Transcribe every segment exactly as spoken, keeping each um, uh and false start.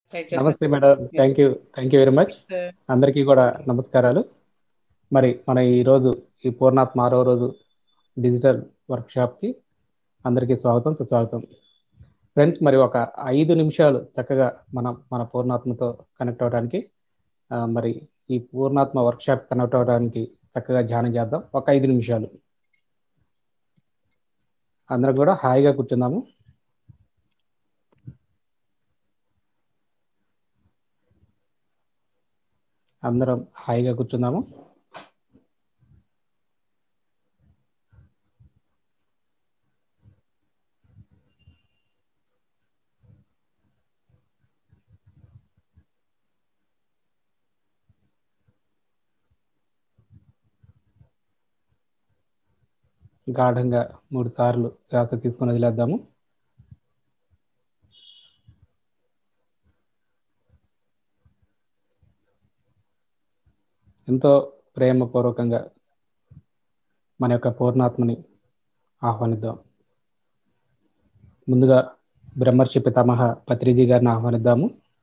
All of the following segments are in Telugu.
దయచేసి నమస్తే madam. Yes thank you thank you very much. అందరికీ కూడా నమస్కారాలు. మరి మన ఈరోజు ఈ పూర్ణాత్మ ఆరో రోజు డిజిటల్ వర్క్షాప్కి అందరికీ స్వాగతం, సుస్వాగతం. ఫ్రెండ్స్, మరి ఒక ఐదు నిమిషాలు చక్కగా మనం మన పూర్ణాత్మతో కనెక్ట్ అవ్వడానికి, ఆ, మరి ఈ పూర్ణాత్మ వర్క్షాప్ కనెక్ట్ అవ్వడానికి చక్కగా ధ్యానం చేద్దాం. ఒక ఐదు నిమిషాలు అందరం కూడా హాయిగా కూర్చుందాము. అందరం హాయిగా కూర్చుందాము. గాఢంగా మూడు సార్లు శ్వాస తీసుకొని వదిలేద్దాము. ఎంతో ప్రేమపూర్వకంగా మన యొక్క పూర్ణాత్మని ఆహ్వానిద్దాం. ముందుగా బ్రహ్మర్షి పితామహ పత్రిజీ గారిని ఆహ్వానిద్దాము.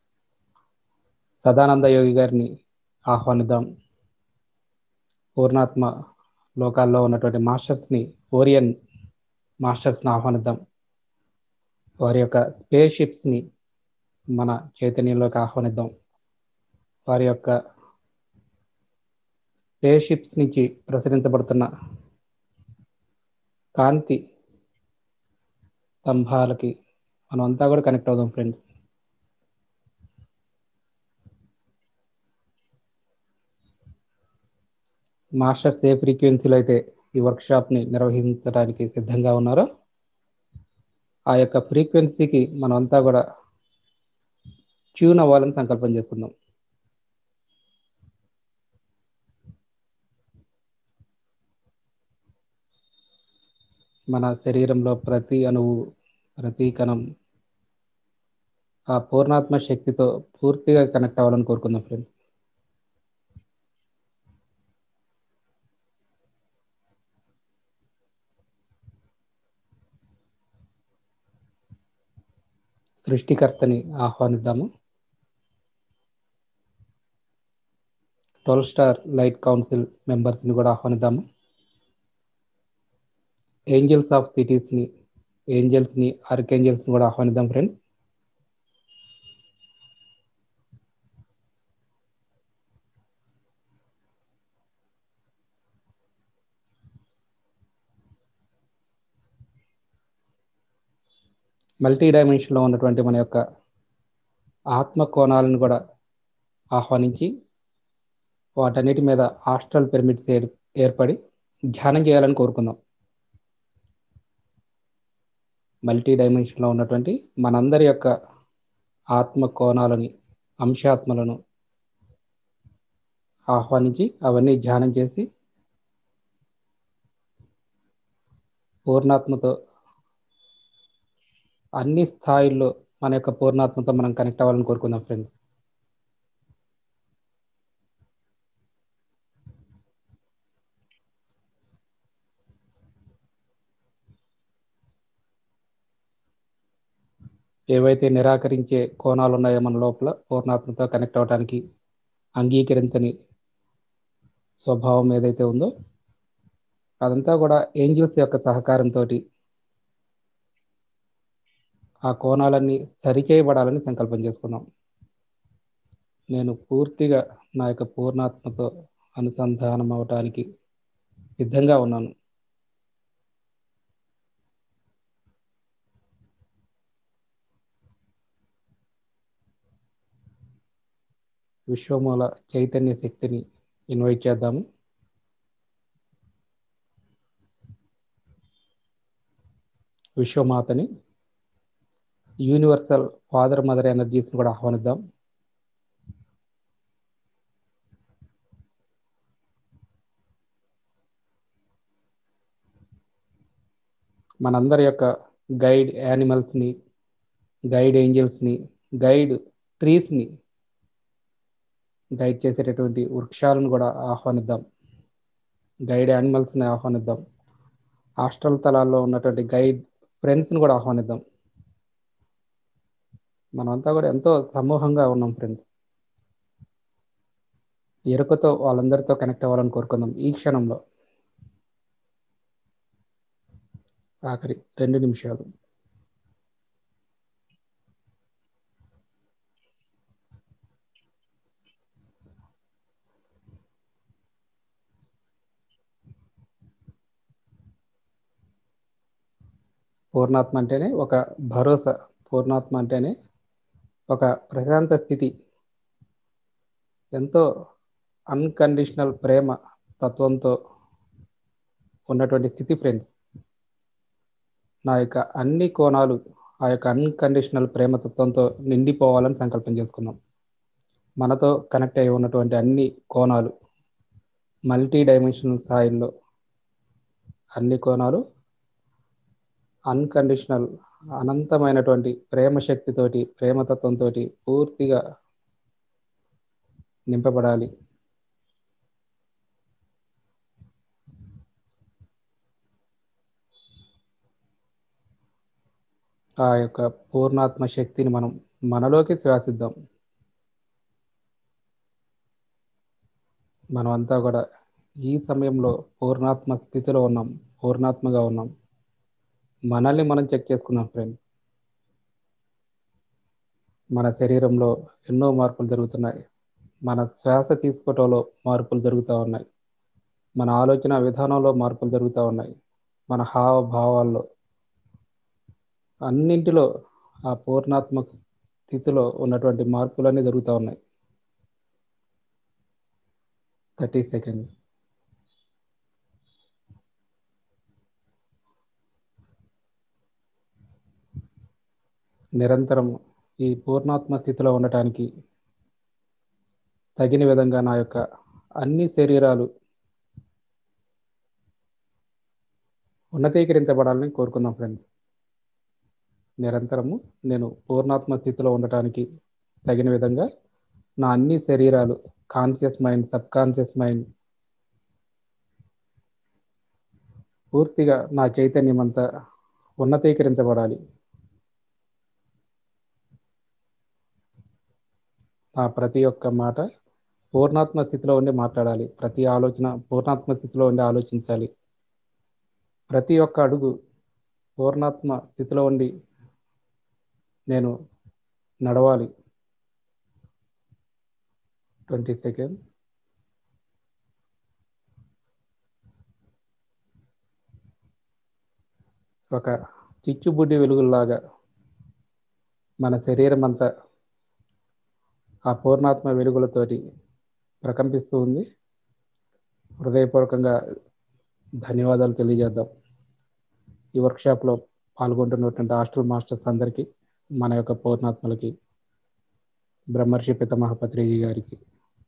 సదానంద యోగి గారిని ఆహ్వానిద్దాం. పూర్ణాత్మ లోకాల్లో ఉన్నటువంటి మాస్టర్స్ని, ఓరియన్ మాస్టర్స్ని ఆహ్వానిద్దాం. వారి యొక్క స్పేస్ షిప్స్ని మన చైతన్యంలోకి ఆహ్వానిద్దాం. వారి యొక్క స్పేస్ షిప్స్ నుంచి ప్రసరించబడుతున్న కాంతి స్తంభాలకి మనం అంతా కూడా కనెక్ట్ అవుదాం ఫ్రెండ్స్. మాస్టర్స్ ఏ ఫ్రీక్వెన్సీలో అయితే ఈ వర్క్షాప్ని నిర్వహించడానికి సిద్ధంగా ఉన్నారో ఆ యొక్క ఫ్రీక్వెన్సీకి మనం అంతా కూడా ట్యూన్ అవ్వాలని సంకల్పం చేసుకుందాం. మన శరీరంలో ప్రతి అణువు, ప్రతి కణం ఆ పూర్ణాత్మ శక్తితో పూర్తిగా కనెక్ట్ అవ్వాలని కోరుకుందాం ఫ్రెండ్స్. సృష్టికర్తని ఆహ్వానిద్దాము. ట్వెల్వ్ స్టార్ లైట్ కౌన్సిల్ మెంబర్స్ని కూడా ఆహ్వానిద్దాము. ఏంజల్స్ ఆఫ్ సిటీస్ని, ఏంజల్స్ని, ఆర్కేంజల్స్ని కూడా ఆహ్వానిద్దాం ఫ్రెండ్స్. మల్టీ డైమెన్షన్లో ఉన్నటువంటి మన యొక్క ఆత్మ కోణాలను కూడా ఆహ్వానించి వాటన్నిటి మీద ఆస్ట్రల్ పిరమిడ్స్ ఏర్పడి ధ్యానం చేయాలని కోరుకుందాం. మల్టీ డైమెన్షన్లో ఉన్నటువంటి మనందరి యొక్క ఆత్మ కోణాలని, అంశాత్మలను ఆహ్వానించి అవన్నీ ధ్యానం చేసి పూర్ణాత్మతో అన్ని స్థాయిల్లో మన యొక్క పూర్ణాత్మతో మనం కనెక్ట్ అవ్వాలని కోరుకుందాం ఫ్రెండ్స్. ఏవైతే నిరాకరించే కోణాలు ఉన్నాయో మన లోపల పూర్ణాత్మతో కనెక్ట్ అవ్వడానికి అంగీకరించని స్వభావం ఏదైతే ఉందో అదంతా కూడా ఏంజల్స్ యొక్క సహకారంతో ఆ కోణాలన్నీ సరిచేయబడాలని సంకల్పం చేసుకున్నాం. నేను పూర్తిగా నా యొక్క పూర్ణాత్మతో అనుసంధానం అవటానికి సిద్ధంగా ఉన్నాను. విశ్వమూల చైతన్య శక్తిని ఇన్వైట్ చేద్దాము. విశ్వమాతని, యూనివర్సల్ ఫాదర్ మదర్ ఎనర్జీస్ని కూడా ఆహ్వానిద్దాం. మనందరి యొక్క గైడ్ యానిమల్స్ని, గైడ్ ఏంజల్స్ని, గైడ్ ట్రీస్ని, గైడ్ చేసేటటువంటి వృక్షాలను కూడా ఆహ్వానిద్దాం. గైడ్ యానిమల్స్ని ఆహ్వానిద్దాం. ఆస్ట్రల్ తలాల్లో ఉన్నటువంటి గైడ్ ఫ్రెండ్స్ని కూడా ఆహ్వానిద్దాం. మనమంతా కూడా ఎంతో సమూహంగా ఉన్నాం ఫ్రెండ్స్. ఎరుకతో వాళ్ళందరితో కనెక్ట్ అవ్వాలని కోరుకుందాం ఈ క్షణంలో. ఆఖరి రెండు నిమిషాలు. పూర్ణాత్మ అంటేనే ఒక భరోసా, పూర్ణాత్మ అంటేనే ఒక ప్రశాంత స్థితి, ఎంతో అన్కండిషనల్ ప్రేమ తత్వంతో ఉన్నటువంటి స్థితి ఫ్రెండ్స్. నా యొక్క అన్ని కోణాలు ఆ యొక్క అన్కండిషనల్ ప్రేమ తత్వంతో నిండిపోవాలని సంకల్పం చేసుకున్నాం. మనతో కనెక్ట్ అయి ఉన్నటువంటి అన్ని కోణాలు, మల్టీ డైమెన్షనల్ స్థాయిల్లో అన్ని కోణాలు అన్కండిషనల్ అనంతమైనటువంటి ప్రేమ శక్తితోటి, ప్రేమతత్వంతో పూర్తిగా నింపబడాలి. ఆ యొక్క పూర్ణాత్మ శక్తిని మనం మనలోకి శ్వాసిద్దాం. మనమంతా కూడా ఈ సమయంలో పూర్ణాత్మ స్థితిలో ఉన్నాం, పూర్ణాత్మగా ఉన్నాం. మనల్ని మనం చెక్ చేసుకున్నాం ఫ్రెండ్. మన శరీరంలో ఎన్నో మార్పులు జరుగుతున్నాయి. మన శ్వాస తీసుకోవటంలో మార్పులు జరుగుతూ ఉన్నాయి. మన ఆలోచన విధానంలో మార్పులు జరుగుతూ ఉన్నాయి. మన హావభావాల్లో అన్నింటిలో ఆ పూర్ణాత్మక స్థితిలో ఉన్నటువంటి మార్పులన్నీ జరుగుతూ ఉన్నాయి. Thirty second. నిరంతరం ఈ పూర్ణాత్మ స్థితిలో ఉండటానికి తగిన విధంగా నా యొక్క అన్ని శరీరాలు ఉన్నతీకరించబడాలని కోరుకుందాం ఫ్రెండ్స్. నిరంతరము నేను పూర్ణాత్మ స్థితిలో ఉండటానికి తగిన విధంగా నా అన్ని శరీరాలు, conscious mind, subconscious mind, పూర్తిగా నా చైతన్యం అంతా ఉన్నతీకరించబడాలి. నా ప్రతి ఒక్క మాట పూర్ణాత్మ స్థితిలో ఉండి మాట్లాడాలి. ప్రతి ఆలోచన పూర్ణాత్మ స్థితిలో ఉండి ఆలోచించాలి. ప్రతి ఒక్క అడుగు పూర్ణాత్మ స్థితిలో ఉండి నేను నడవాలి. Twenty second. ఒక చిచ్చుబుడ్డి వెలుగులాగా మన శరీరం అంతా ఆ పూర్ణాత్మ వెలుగులతోటి ప్రకంపిస్తూ ఉంది. హృదయపూర్వకంగా ధన్యవాదాలు తెలియజేద్దాం. ఈ వర్క్షాప్లో పాల్గొంటున్నటువంటి హాస్టల్ మాస్టర్స్ అందరికీ, మన యొక్క పూర్ణాత్మలకి, బ్రహ్మర్షి పితామహ పత్రిజీ గారికి,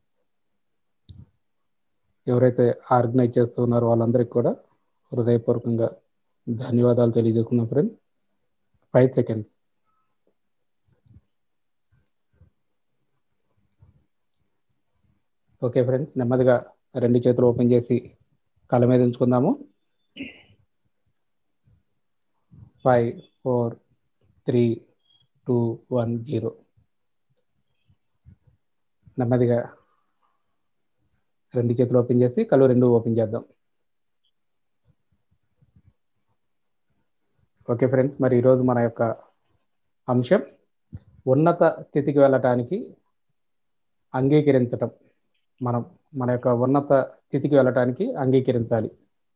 ఎవరైతే ఆర్గనైజ్ చేస్తున్నారో వాళ్ళందరికీ కూడా హృదయపూర్వకంగా ధన్యవాదాలు తెలియజేసుకున్నాం friend. Five seconds. Okay friends, నెమ్మదిగా రెండు చేతులు ఓపెన్ చేసి కళ్ళ మీద ఉంచుకుందాము. Five, four, three, two, one, zero. నెమ్మదిగా రెండు చేతులు ఓపెన్ చేసి కళ్ళు రెండు ఓపెన్ చేద్దాం. ఓకే ఫ్రెండ్స్, మరి ఈరోజు మన యొక్క అంశం ఉన్నత స్థితికి వెళ్ళటానికి అంగీకరించటం. మనం మన యొక్క ఉన్నత స్థితికి వెళ్ళటానికి అంగీకరించాలి.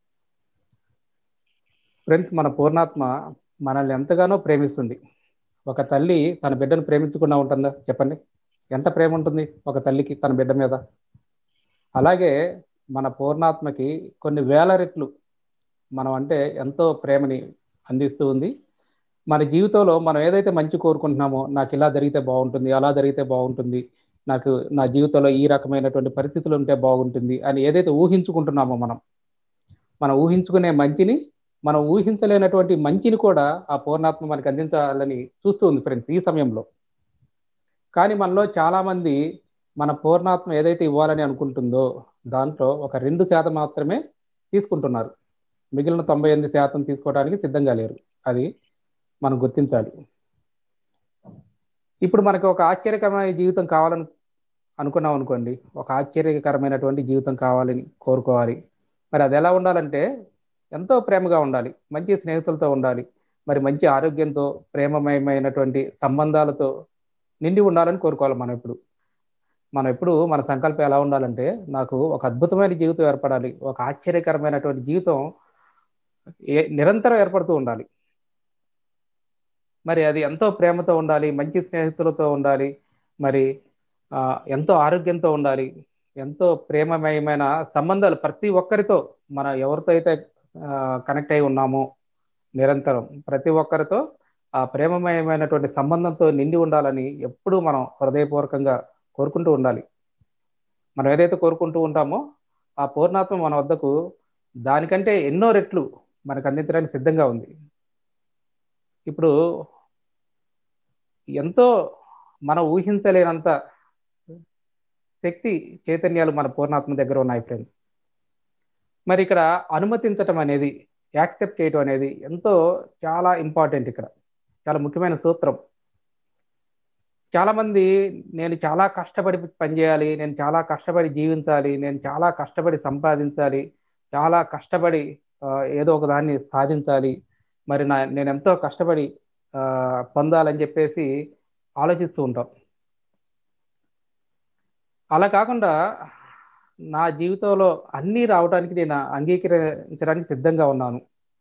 ఫ్రెండ్స్, మన పూర్ణాత్మ మనల్ని ఎంతగానో ప్రేమిస్తుంది. ఒక తల్లి తన బిడ్డను ప్రేమించకుండా ఉంటుందా చెప్పండి? ఎంత ప్రేమ ఉంటుంది ఒక తల్లికి తన బిడ్డ మీద? అలాగే మన పూర్ణాత్మకి కొన్ని వేల రెట్లు మనం అంటే ఎంతో ప్రేమని అందిస్తూ ఉంది. మన జీవితంలో మనం ఏదైతే మంచి కోరుకుంటున్నామో, నాకు ఇలా జరిగితే బాగుంటుంది, అలా జరిగితే బాగుంటుంది, నాకు నా జీవితంలో ఈ రకమైనటువంటి పరిస్థితులు ఉంటే బాగుంటుంది అని ఏదైతే ఊహించుకుంటున్నామో, మనం మనం ఊహించుకునే మంచిని, మనం ఊహించలేనటువంటి మంచిని కూడా ఆ పూర్ణాత్మ మనకు అందించాలని చూస్తూ ఉంది ఫ్రెండ్స్ ఈ సమయంలో. కానీ మనలో చాలామంది మన పూర్ణాత్మ ఏదైతే ఇవ్వాలని అనుకుంటుందో దాంట్లో ఒక రెండు శాతం మాత్రమే తీసుకుంటున్నారు. మిగిలిన తొంభై ఎనిమిది శాతం తీసుకోవడానికి సిద్ధంగా లేరు. అది మనం గుర్తించాలి. ఇప్పుడు మనకి ఒక ఆశ్చర్యకరమైన జీవితం కావాలని అనుకున్నాం అనుకోండి, ఒక ఆశ్చర్యకరమైనటువంటి జీవితం కావాలని కోరుకోవాలి. మరి అది ఎలా ఉండాలంటే ఎంతో ప్రేమగా ఉండాలి, మంచి స్నేహితులతో ఉండాలి, మరి మంచి ఆరోగ్యంతో, ప్రేమమయమైనటువంటి సంబంధాలతో నిండి ఉండాలని కోరుకోవాలి. మనం ఎప్పుడు మనం ఎప్పుడు మన సంకల్పం ఎలా ఉండాలంటే, నాకు ఒక అద్భుతమైన జీవితం ఏర్పడాలి, ఒక ఆశ్చర్యకరమైనటువంటి జీవితం ఏ నిరంతరం ఏర్పడుతూ ఉండాలి. మరి అది ఎంతో ప్రేమతో ఉండాలి, మంచి స్నేహితులతో ఉండాలి, మరి ఆ, ఎంతో ఆరోగ్యంతో ఉండాలి, ఎంతో ప్రేమమయమైన సంబంధాలు ప్రతి ఒక్కరితో, మన ఎవరితో అయితే కనెక్ట్ అయి ఉన్నామో నిరంతరం ప్రతి ఒక్కరితో ఆ ప్రేమమయమైనటువంటి సంబంధంతో నిండి ఉండాలని ఎప్పుడూ మనం హృదయపూర్వకంగా కోరుకుంటూ ఉండాలి. మనం ఏదైతే కోరుకుంటూ ఉంటామో ఆ పూర్ణాత్మ మన వద్దకు దానికంటే ఎన్నో రెట్లు మనకు అందించడానికి సిద్ధంగా ఉంది. ఇప్పుడు ఎంతో మనం ఊహించలేనంత శక్తి చైతన్యాలు మన పూర్ణాత్మ దగ్గర ఉన్నాయి ఫ్రెండ్స్. మరి ఇక్కడ అనుమతించటం అనేది, యాక్సెప్ట్ చేయటం అనేది ఎంతో చాలా ఇంపార్టెంట్. ఇక్కడ చాలా ముఖ్యమైన సూత్రం. చాలామంది నేను చాలా కష్టపడి పనిచేయాలి, నేను చాలా కష్టపడి జీవించాలి, నేను చాలా కష్టపడి సంపాదించాలి, చాలా కష్టపడి ఆ, ఏదో ఒక దాన్ని సాధించాలి, మరి నా నేను ఎంతో కష్టపడి ఆ, పొందాలని చెప్పేసి ఆలోచిస్తూ ఉంటాం. అలా కాకుండా నా జీవితంలో అన్నీ రావడానికి నేను అంగీకరించడానికి సిద్ధంగా ఉన్నాను.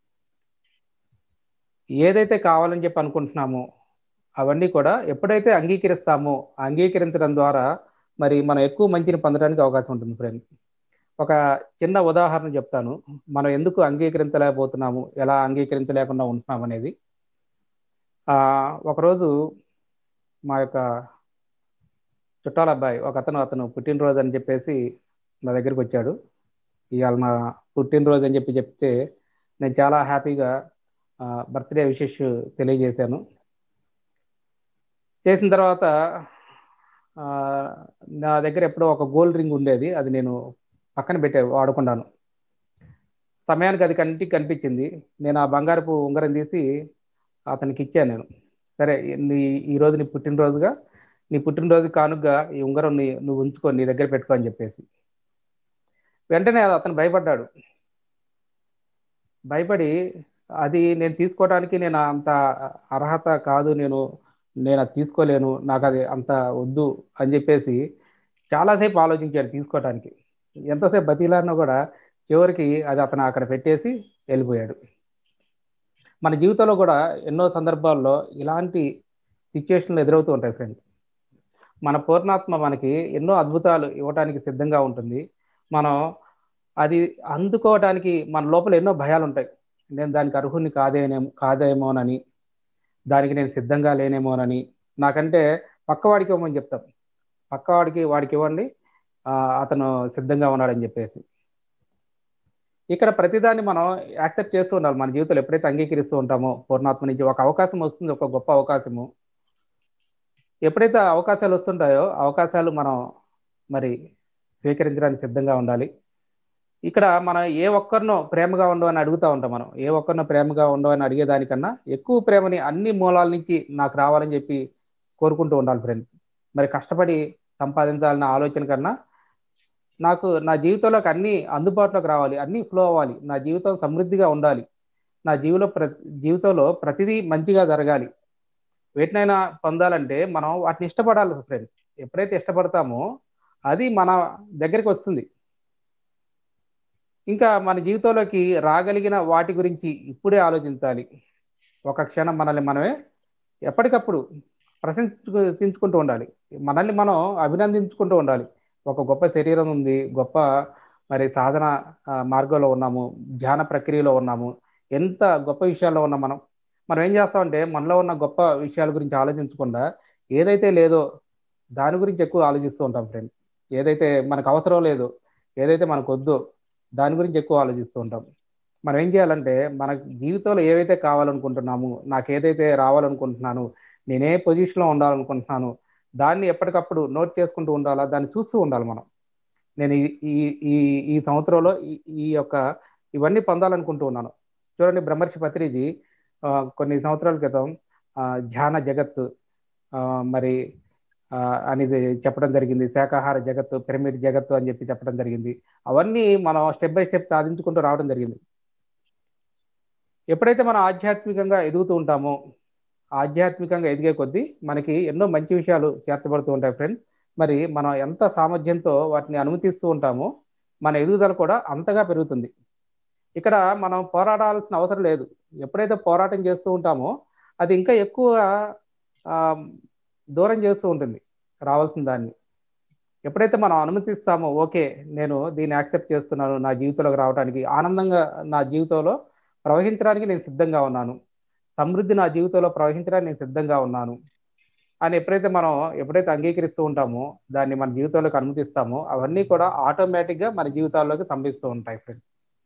ఏదైతే కావాలని చెప్పి అనుకుంటున్నామో అవన్నీ కూడా ఎప్పుడైతే అంగీకరిస్తామో, అంగీకరించడం ద్వారా మరి మనం ఎక్కువ మంచిని పొందడానికి అవకాశం ఉంటుంది ఫ్రెండ్స్. ఒక చిన్న ఉదాహరణ చెప్తాను, మనం ఎందుకు అంగీకరించలేకపోతున్నాము, ఎలా అంగీకరించలేకుండా ఉంటున్నాం అనేది. ఆ, ఒకరోజు మా యొక్క చుట్టాల అబ్బాయి ఒక అతను అతను పుట్టినరోజు అని చెప్పేసి నా దగ్గరికి వచ్చాడు. ఇవాళ నా పుట్టినరోజు అని చెప్పి చెప్తే నేను చాలా హ్యాపీగా బర్త్డే విషెస్ తెలియజేశాను. చేసిన తర్వాత ఆ, నా దగ్గర ఎప్పుడో ఒక గోల్డ్ రింగ్ ఉండేది, అది నేను పక్కన పెట్టే వాడుకున్నాను. సమయానికి అది కంటికి కనిపించింది. నేను ఆ బంగారపు ఉంగరం తీసి అతనికి ఇచ్చాను నేను. సరే, నీ ఈరోజు నీ పుట్టినరోజుగా, నీ పుట్టినరోజు కానుకగా ఈ ఉంగరం నీ నువ్వు ఉంచుకో, నీ దగ్గర పెట్టుకో అని చెప్పేసి. వెంటనే అతను భయపడ్డాడు. భయపడి అది నేను తీసుకోవడానికి నేను అంత అర్హత కాదు, నేను నేను అది తీసుకోలేను, నాకు అది అంత వద్దు అని చెప్పేసి చాలాసేపు ఆలోచించాడు తీసుకోవడానికి. ఎంతసేపు బతిలాడినా కూడా చివరికి అది అతను అక్కడ పెట్టేసి వెళ్ళిపోయాడు. మన జీవితంలో కూడా ఎన్నో సందర్భాల్లో ఇలాంటి సిచ్యువేషన్లు ఎదురవుతూ ఉంటాయి ఫ్రెండ్స్. మన పూర్ణాత్మ మనకి ఎన్నో అద్భుతాలు ఇవ్వడానికి సిద్ధంగా ఉంటుంది. మనం అది అందుకోవడానికి మన లోపల ఎన్నో భయాలు ఉంటాయి. నేను దానికి అర్హుని కాదేనేమో కాదేమోనని, దానికి నేను సిద్ధంగా లేనేమోనని, నాకంటే పక్కవాడికి ఇవ్వమని చెప్తాం. పక్కవాడికి వాడికి ఇవ్వండి, ఆ, అతను సిద్ధంగా ఉన్నాడని చెప్పేసి. ఇక్కడ ప్రతిదాన్ని మనం యాక్సెప్ట్ చేస్తూ ఉండాలి. మన జీవితంలో ఎప్పుడైతే అంగీకరిస్తూ ఉంటామో పూర్ణాత్మ నుంచి ఒక అవకాశం వస్తుంది, ఒక గొప్ప అవకాశము. ఎప్పుడైతే ఆ అవకాశాలు వస్తుంటాయో అవకాశాలు మనం మరి స్వీకరించడానికి సిద్ధంగా ఉండాలి. ఇక్కడ మనం ఏ ఒక్కరినో ప్రేమగా ఉండవని అడుగుతూ ఉంటాం. మనం ఏ ఒక్కరినో ప్రేమగా ఉండవని అడిగేదానికన్నా ఎక్కువ ప్రేమని అన్ని మూలాల నుంచి నాకు రావాలని చెప్పి కోరుకుంటూ ఉండాలి ఫ్రెండ్స్. మరి కష్టపడి సంపాదించాలన్న ఆలోచన కన్నా నాకు నా జీవితంలోకి అన్నీ అందుబాటులోకి రావాలి, అన్నీ ఫ్లో అవ్వాలి, నా జీవితం సమృద్ధిగా ఉండాలి, నా జీవిలో ప్ర జీవితంలో ప్రతిదీ మంచిగా జరగాలి. వేటినైనా పొందాలంటే మనం వాటిని ఇష్టపడాలి ఫ్రెండ్స్. ఎప్పుడైతే ఇష్టపడతామో అది మన దగ్గరికి వస్తుంది. ఇంకా మన జీవితంలోకి రాగలిగిన వాటి గురించి ఇప్పుడే ఆలోచించాలి. ఒక క్షణం మనల్ని మనమే ఎప్పటికప్పుడు ప్రశంసించుకుంటూ ఉండాలి, మనల్ని మనం అభినందించుకుంటూ ఉండాలి. ఒక గొప్ప శరీరం ఉంది, గొప్ప మరి సాధన ఆ, మార్గంలో ఉన్నాము, ధ్యాన ప్రక్రియలో ఉన్నాము, ఎంత గొప్ప విషయాల్లో ఉన్నాం మనం. మనం ఏం చేస్తామంటే మనలో ఉన్న గొప్ప విషయాల గురించి ఆలోచించకుండా ఏదైతే లేదో దాని గురించి ఎక్కువ ఆలోచిస్తూ ఉంటాం ఫ్రెండ్స్. ఏదైతే మనకు అవసరం లేదో, ఏదైతే మనకు వద్దో దాని గురించి ఎక్కువ ఆలోచిస్తూ ఉంటాం. మనం ఏం చేయాలంటే మన జీవితంలో ఏవైతే కావాలనుకుంటున్నాము, నాకు ఏదైతే రావాలనుకుంటున్నాను, నేనే పొజిషన్లో ఉండాలనుకుంటున్నాను, దాన్ని ఎప్పటికప్పుడు నోట్ చేసుకుంటూ ఉండాలా, దాన్ని చూస్తూ ఉండాలి మనం. నేను ఈ ఈ ఈ ఈ సంవత్సరంలో ఈ ఈ యొక్క ఇవన్నీ పొందాలనుకుంటూ ఉన్నాను. చూడండి, బ్రహ్మర్షి పత్రిజీ ఆ, కొన్ని సంవత్సరాల క్రితం ఆ, ధ్యాన జగత్ మరి అనేది చెప్పడం జరిగింది. శాకాహార జగత్తు, పిరమిడ్ జగత్తు అని చెప్పి చెప్పడం జరిగింది. అవన్నీ మనం స్టెప్ బై స్టెప్ సాధించుకుంటూ రావడం జరిగింది. ఎప్పుడైతే మనం ఆధ్యాత్మికంగా ఎదుగుతూ ఉంటామో, ఆధ్యాత్మికంగా ఎదిగే కొద్దీ మనకి ఎన్నో మంచి విషయాలు చేర్చబడుతూ ఉంటాయి ఫ్రెండ్స్. మరి మనం ఎంత సామర్థ్యంతో వాటిని అనుమతిస్తూ ఉంటామో మన ఎదుగుదల కూడా అంతగా పెరుగుతుంది. ఇక్కడ మనం పోరాడాల్సిన అవసరం లేదు. ఎప్పుడైతే పోరాటం చేస్తూ ఉంటామో అది ఇంకా ఎక్కువ దూరం చేస్తూ ఉంటుంది రావాల్సిన దాన్ని. ఎప్పుడైతే మనం అనుమతిస్తామో, ఓకే నేను దీన్ని యాక్సెప్ట్ చేస్తున్నాను, నా జీవితంలోకి రావడానికి, ఆనందంగా నా జీవితంలో ప్రవహించడానికి నేను సిద్ధంగా ఉన్నాను, సమృద్ధి నా జీవితంలో ప్రవహించడానికి నేను సిద్ధంగా ఉన్నాను అని ఎప్పుడైతే మనం ఎప్పుడైతే అంగీకరిస్తూ ఉంటామో, దాన్ని మన జీవితంలోకి అనుమతిస్తామో, అవన్నీ కూడా ఆటోమేటిక్గా మన జీవితాల్లోకి సంభిస్తూ ఉంటాయి ఫ్రెండ్స్.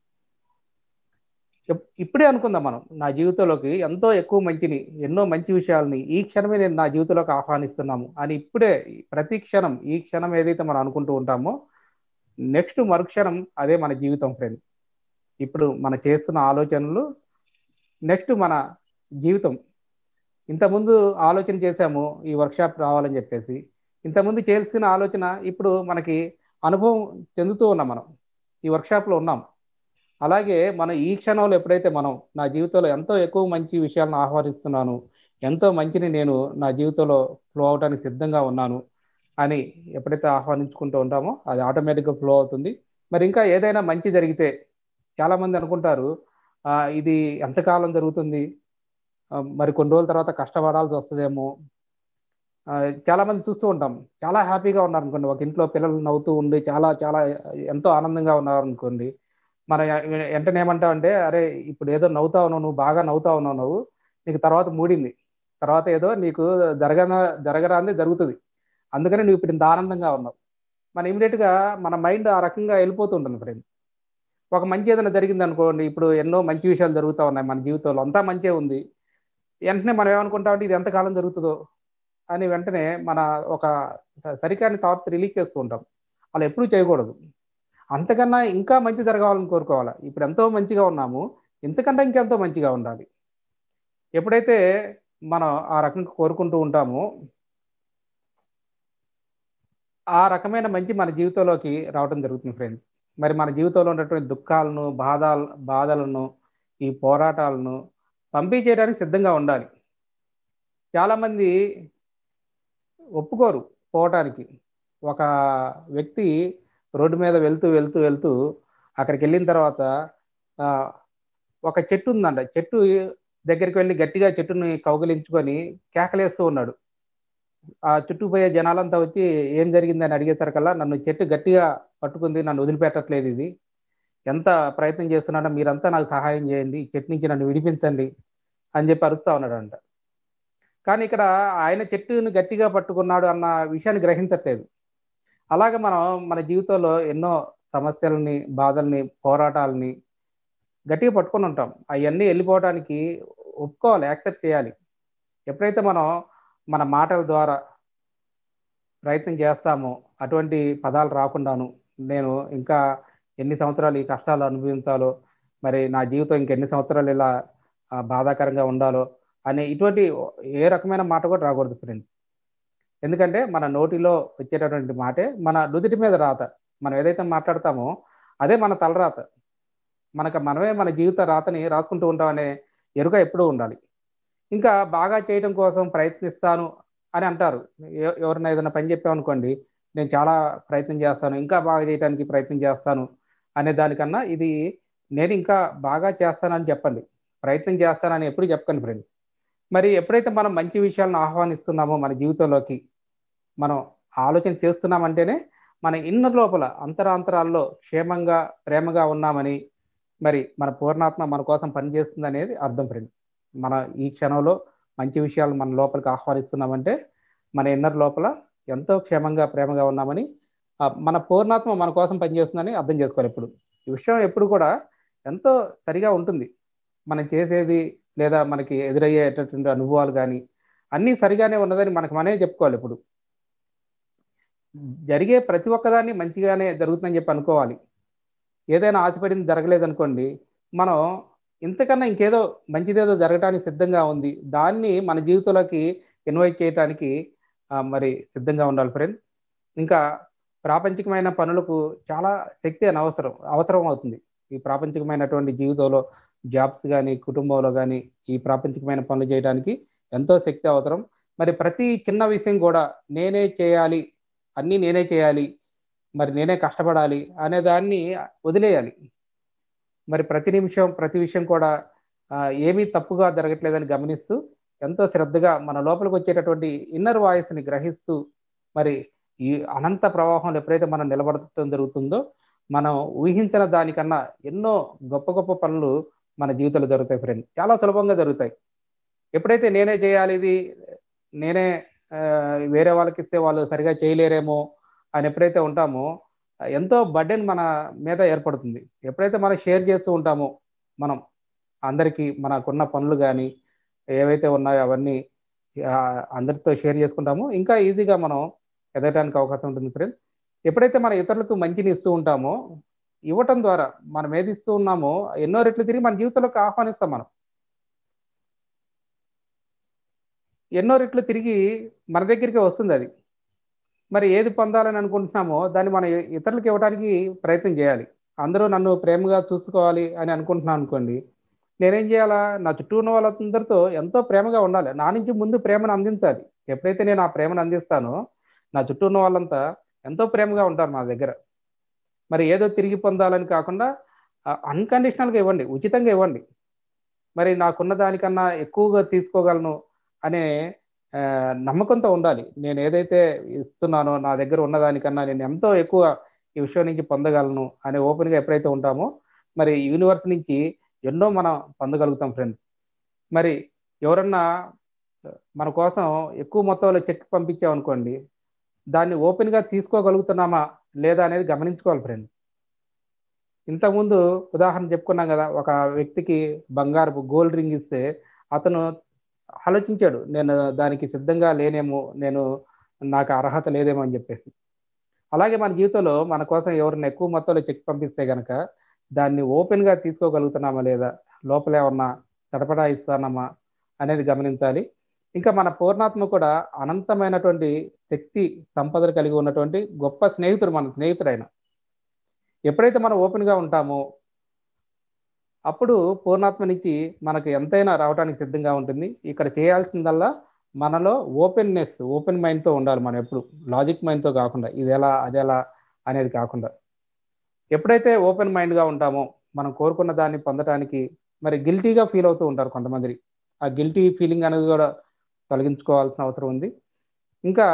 ఇప్పుడే అనుకుందాం మనం, నా జీవితంలోకి ఎంతో ఎక్కువ మంచిని, ఎన్నో మంచి విషయాలని ఈ క్షణమే నేను నా జీవితంలోకి ఆహ్వానిస్తున్నాము అని ఇప్పుడే ప్రతి క్షణం, ఈ క్షణం ఏదైతే మనం అనుకుంటూ ఉంటామో నెక్స్ట్ మరుక్షణం అదే మన జీవితం ఫ్రెండ్. ఇప్పుడు మనం చేస్తున్న ఆలోచనలు నెక్స్ట్ మన జీవితం. ఇంతకుముందు ఆలోచన చేశాము ఈ వర్క్షాప్ రావాలని చెప్పేసి, ఇంతకుముందు చేయాల్సిన ఆలోచన ఇప్పుడు మనకి అనుభవం చెందుతూ ఉన్నాం, మనం ఈ వర్క్షాప్లో ఉన్నాం. అలాగే మనం ఈ క్షణంలో ఎప్పుడైతే మనం నా జీవితంలో ఎంతో ఎక్కువ మంచి విషయాలను ఆహ్వానిస్తున్నాను, ఎంతో మంచిని నేను నా జీవితంలో ఫ్లో అవడానికి సిద్ధంగా ఉన్నాను అని ఎప్పుడైతే ఆహ్వానించుకుంటూ ఉంటామో అది ఆటోమేటిక్గా ఫ్లో అవుతుంది. మరి ఇంకా ఏదైనా మంచి జరిగితే చాలామంది అనుకుంటారు ఇది ఎంతకాలం జరుగుతుంది, మరి కొన్ని రోజుల తర్వాత కష్టపడాల్సి వస్తుందేమో. చాలామంది చూస్తూ ఉంటాం, చాలా హ్యాపీగా ఉన్నారు అనుకోండి, ఒక ఇంట్లో పిల్లలు నవ్వుతూ ఉండి చాలా చాలా ఎంతో ఆనందంగా ఉన్నారు అనుకోండి, మన వెంటనే ఏమంటావు అంటే, అరే ఇప్పుడు ఏదో నవ్వుతా ఉన్నావు, నువ్వు బాగా నవ్వుతా ఉన్నావు, నువ్వు నీకు తర్వాత మూడింది, తర్వాత ఏదో నీకు జరగన జరగరాంది జరుగుతుంది, అందుకని నువ్వు ఇప్పుడు ఇంత ఆనందంగా ఉన్నావు. మన ఇమీడియట్గా మన మైండ్ ఆ రకంగా వెళ్ళిపోతుంటుంది ఫ్రెండ్. ఒక మంచి ఏదైనా జరిగింది అనుకోండి, ఇప్పుడు ఎన్నో మంచి విషయాలు జరుగుతూ ఉన్నాయి మన జీవితంలో, అంతా మంచిగా ఉంది, వెంటనే మనం ఏమనుకుంటామంటే ఇది ఎంతకాలం జరుగుతుందో అని వెంటనే మన ఒక సరికాని థాట్ రిలీజ్ చేస్తూ ఉంటాం. అలా ఎప్పుడూ చేయకూడదు. అంతకన్నా ఇంకా మంచి జరగాలని కోరుకోవాలి. ఇప్పుడు ఎంతో మంచిగా ఉన్నాము, ఇంతకంటే ఇంకెంతో మంచిగా ఉండాలి. ఎప్పుడైతే మనం ఆ రకంగా కోరుకుంటూ ఉంటామో ఆ రకమైన మంచి మన జీవితంలోకి రావడం జరుగుతుంది ఫ్రెండ్స్. మరి మన జీవితంలో ఉన్నటువంటి దుఃఖాలను, బాధ బాధలను, ఈ పోరాటాలను పంపించేయడానికి సిద్ధంగా ఉండాలి. చాలామంది ఒప్పుకోరు పోవటానికి. ఒక వ్యక్తి రోడ్డు మీద వెళ్తూ వెళ్తూ వెళ్తూ అక్కడికి వెళ్ళిన తర్వాత ఒక చెట్టు ఉందంట, చెట్టు దగ్గరికి వెళ్ళి గట్టిగా చెట్టుని కౌగిలించుకొని కేకలేస్తూ ఉన్నాడు. ఆ చుట్టూ పోయే జనాలంతా వచ్చి ఏం జరిగిందని అడిగేసరికల్లా, నన్ను చెట్టు గట్టిగా పట్టుకుంది, నన్ను వదిలిపెట్టట్లేదు, ఇది ఎంత ప్రయత్నం చేస్తున్నాడో మీరంతా నాకు సహాయం చేయండి, చెట్టు నుంచి నన్ను విడిపించండి అని చెప్పి అరుస్తూ ఉన్నాడంట. కానీ ఇక్కడ ఆయన చెట్టుని గట్టిగా పట్టుకున్నాడు అన్న విషయాన్ని గ్రహించట్లేదు. అలాగే మనం మన జీవితంలో ఎన్నో సమస్యలని, బాధల్ని, పోరాటాలని గట్టిగా పట్టుకొని ఉంటాం. అవన్నీ వెళ్ళిపోవడానికి ఒప్పుకోవాలి, యాక్సెప్ట్ చేయాలి. ఎప్పుడైతే మనం మన మాటల ద్వారా ప్రయత్నం చేస్తామో, అటువంటి పదాలు రాకుండాను, నేను ఇంకా ఎన్ని సంవత్సరాలు ఈ కష్టాలు అనుభవించాలో, మరి నా జీవితం ఇంకెన్ని సంవత్సరాలు ఇలా బాధాకరంగా ఉండాలో అనే ఇటువంటి ఏ రకమైన మాట కూడా రాకూడదు ఫ్రెండ్. ఎందుకంటే మన నోటిలో వచ్చేటటువంటి మాటే మన నుదుటి మీద రాత. మనం ఏదైతే మాట్లాడతామో అదే మన తలరాత. మనకు మనమే మన జీవిత రాతని రాసుకుంటూ ఉంటామనే ఎరుక ఎప్పుడూ ఉండాలి. ఇంకా బాగా చేయడం కోసం ప్రయత్నిస్తాను అని అంటారు. ఎవరైనా ఏదైనా పని చెప్పామనుకోండి, నేను చాలా ప్రయత్నం చేస్తాను, ఇంకా బాగా చేయడానికి ప్రయత్నం చేస్తాను అనే దానికన్నా ఇది నేను ఇంకా బాగా చేస్తానని చెప్పండి, ప్రయత్నం చేస్తానని ఎప్పుడు చెప్పకండి ఫ్రెండ్. మరి ఎప్పుడైతే మనం మంచి విషయాలను ఆహ్వానిస్తున్నామో మన జీవితంలోకి, మనం ఆలోచన చేస్తున్నామంటేనే మన ఇన్నర్ లోపల అంతరాంతరాల్లో క్షేమంగా ప్రేమగా ఉన్నామని, మరి మన పూర్ణాత్మ మన కోసం పనిచేస్తుంది అనేది అర్థం ఫ్రెండ్. మన ఈ క్షణంలో మంచి విషయాలు మన లోపలికి ఆహ్వానిస్తున్నామంటే మన ఇన్నర్ లోపల ఎంతో క్షేమంగా ప్రేమగా ఉన్నామని, మన పూర్ణాత్మ మన కోసం పనిచేస్తుందని అర్థం చేసుకోవాలి. ఎప్పుడు ఈ విషయం ఎప్పుడు కూడా ఎంతో సరిగా ఉంటుంది. మనం చేసేది లేదా మనకి ఎదురయ్యేటటువంటి అనుభవాలు కానీ అన్నీ సరిగానే ఉన్నదని మనకు మనమే చెప్పుకోవాలి. ఇప్పుడు జరిగే ప్రతి ఒక్కదాన్ని మంచిగానే జరుగుతుందని చెప్పి అనుకోవాలి. ఏదైనా ఆశపడింది జరగలేదనుకోండి, మనం ఇంతకన్నా ఇంకేదో మంచిదేదో జరగడానికి సిద్ధంగా ఉంది, దాన్ని మన జీవితంలోకి ఇన్వైట్ చేయడానికి మరి సిద్ధంగా ఉండాలి ఫ్రెండ్. ఇంకా ప్రాపంచికమైన పనులకు చాలా శక్తి అని అవసరం అవసరం అవుతుంది. ఈ ప్రాపంచికమైనటువంటి జీవితంలో జాబ్స్ కానీ, కుటుంబంలో కానీ ఈ ప్రాపంచికమైన పనులు చేయడానికి ఎంతో శక్తి అవసరం. మరి ప్రతి చిన్న విషయం కూడా నేనే చేయాలి, అన్నీ నేనే చేయాలి, మరి నేనే కష్టపడాలి అనే దాన్ని వదిలేయాలి. మరి ప్రతి నిమిషం ప్రతి విషయం కూడా ఏమీ తప్పుగా జరగట్లేదని గమనిస్తూ ఎంతో శ్రద్ధగా మన లోపలికి వచ్చేటటువంటి ఇన్నర్ వాయిస్ని గ్రహిస్తూ మరి ఈ అనంత ప్రవాహంలో ఎప్పుడైతే మనం నిలబడటం జరుగుతుందో మనం ఊహించిన దానికన్నా ఎన్నో గొప్ప గొప్ప పనులు మన జీవితంలో జరుగుతాయి ఫ్రెండ్. చాలా సులభంగా జరుగుతాయి. ఎప్పుడైతే నేనే చేయాలి, ఇది నేనే వేరే వాళ్ళకి ఇస్తే వాళ్ళు సరిగా చేయలేరేమో అని ఎప్పుడైతే ఉంటామో ఎంతో బర్డెన్ మన మీద ఏర్పడుతుంది. ఎప్పుడైతే మనం షేర్ చేస్తూ ఉంటామో మనం అందరికీ మనకున్న పనులు కానీ ఏవైతే ఉన్నాయో అవన్నీ అందరితో షేర్ చేసుకుంటామో ఇంకా ఈజీగా మనం ఎదగడానికి అవకాశం ఉంటుంది ఫ్రెండ్. ఎప్పుడైతే మన ఇతరులకు మంచిని ఇస్తూ ఉంటామో ఇవ్వటం ద్వారా మనం ఏది ఇస్తూ ఉన్నామో ఎన్నో రెట్లు తిరిగి మన జీవితంలోకి ఆహ్వానిస్తాం. మనం ఎన్నో రెట్లు తిరిగి మన దగ్గరికి వస్తుంది అది. మరి ఏది పొందాలని అనుకుంటున్నామో దాన్ని మనం ఇతరులకు ఇవ్వడానికి ప్రయత్నం చేయాలి. అందరూ నన్ను ప్రేమగా చూసుకోవాలి అని అనుకుంటున్నాను అనుకోండి, నేనేం చేయాలా? నా చుట్టూ ఉన్న వాళ్ళందరితో ఎంతో ప్రేమగా ఉండాలి. నా నుంచి ముందు ప్రేమను అందించాలి. ఎప్పుడైతే నేను ఆ ప్రేమను అందిస్తానో నా చుట్టూ ఉన్న వాళ్ళంతా ఎంతో ప్రేమగా ఉంటారు నా దగ్గర. మరి ఏదో తిరిగి పొందాలని కాకుండా అన్కండిషనల్గా ఇవ్వండి, ఉచితంగా ఇవ్వండి. మరి నాకున్న దానికన్నా ఎక్కువగా తీసుకోగలను అనే నమ్మకంతో ఉండాలి. నేను ఏదైతే ఇస్తున్నానో నా దగ్గర ఉన్నదానికన్నా నేను ఎంతో ఎక్కువ ఈ విషయం నుంచి పొందగలను అనే ఓపెన్గా ఎప్పుడైతే ఉంటామో మరి యూనివర్స్ నుంచి ఎన్నో మనం పొందగలుగుతాం ఫ్రెండ్స్. మరి ఎవరన్నా మన కోసం ఎక్కువ మొత్తంలో చెక్ పంపించామనుకోండి, దాన్ని ఓపెన్గా తీసుకోగలుగుతున్నామా లేదా అనేది గమనించుకోవాలి ఫ్రెండ్. ఇంతకుముందు ఉదాహరణ చెప్పుకున్నాం కదా, ఒక వ్యక్తికి బంగారపు గోల్డ్ రింగ్ ఇస్తే అతను ఆలోచించాడు, నేను దానికి సిద్ధంగా లేనేమో, నేను నాకు అర్హత లేదేమో అని చెప్పేసి. అలాగే మన జీవితంలో మన కోసం ఎవరిని ఎక్కువ మొత్తంలో చెక్ పంపిస్తే కనుక దాన్ని ఓపెన్గా తీసుకోగలుగుతున్నామా లేదా, లోపల ఏమన్నా తడపడా ఇస్తానమ్మా అనేది గమనించాలి. ఇంకా మన పూర్ణాత్మ కూడా అనంతమైనటువంటి శక్తి సంపదలు కలిగి ఉన్నటువంటి గొప్ప స్నేహితుడు, మన స్నేహితుడైన. ఎప్పుడైతే మనం ఓపెన్గా ఉంటామో అప్పుడు పూర్ణాత్మ నుంచి మనకు ఎంతైనా రావడానికి సిద్ధంగా ఉంటుంది. ఇక్కడ చేయాల్సిందల్లా మనలో ఓపెన్నెస్, ఓపెన్ మైండ్తో ఉండాలి. మనం ఎప్పుడు లాజిక్ మైండ్తో కాకుండా ఇది ఎలా అది ఎలా అనేది కాకుండా ఎప్పుడైతే ఓపెన్ మైండ్గా ఉంటామో మనం కోరుకున్న దాన్ని పొందడానికి మరి గిల్టీగా ఫీల్ అవుతూ ఉంటారు కొంతమంది. ఆ గిల్టీ ఫీలింగ్ అనేది కూడా తొలగించుకోవాల్సిన అవసరం ఉంది. ఇంకా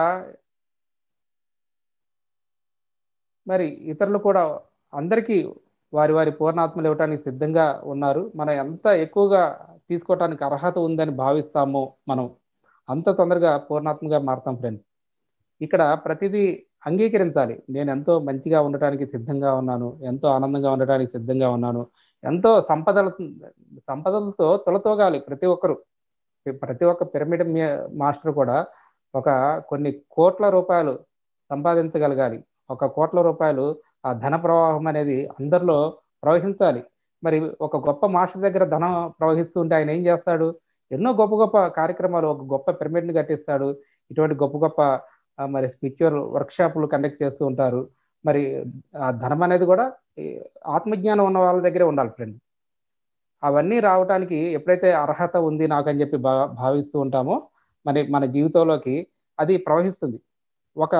మరి ఇతరులు కూడా అందరికీ వారి వారి పూర్ణాత్మలు ఇవ్వటానికి సిద్ధంగా ఉన్నారు. మనం ఎంత ఎక్కువగా తీసుకోవటానికి అర్హత ఉందని భావిస్తామో మనం అంత తొందరగా పూర్ణాత్మగా మారుతాం ఫ్రెండ్స్. ఇక్కడ ప్రతిదీ అంగీకరించాలి. నేను ఎంతో మంచిగా ఉండటానికి సిద్ధంగా ఉన్నాను, ఎంతో ఆనందంగా ఉండటానికి సిద్ధంగా ఉన్నాను, ఎంతో సంపదల సంపదలతో తొలతోగాలి ప్రతి ఒక్కరు. ప్రతి ఒక్క పిరమిడ్ మాస్టర్ కూడా ఒక కొన్ని కోట్ల రూపాయలు సంపాదించగలగాలి. ఒక కోట్ల రూపాయలు ఆ ధన ప్రవాహం అనేది అందరిలో ప్రవహించాలి. మరి ఒక గొప్ప మాస్టర్ దగ్గర ధనం ప్రవహిస్తుంటే ఆయన ఏం చేస్తాడు? ఎన్నో గొప్ప గొప్ప కార్యక్రమాలు, ఒక గొప్ప పిరమిడ్ని కట్టిస్తాడు. ఇటువంటి గొప్ప గొప్ప మరి స్పిరిచువల్ వర్క్షాపులు కండక్ట్ చేస్తూ ఉంటారు. మరి ఆ ధనం అనేది కూడా ఆత్మజ్ఞానం ఉన్న వాళ్ళ దగ్గరే ఉండాలి ఫ్రెండ్. అవన్నీ రావటానికి ఎప్పుడైతే అర్హత ఉంది నాకని చెప్పి భా భావిస్తూ ఉంటామో మరి మన జీవితంలోకి అది ప్రవహిస్తుంది. ఒక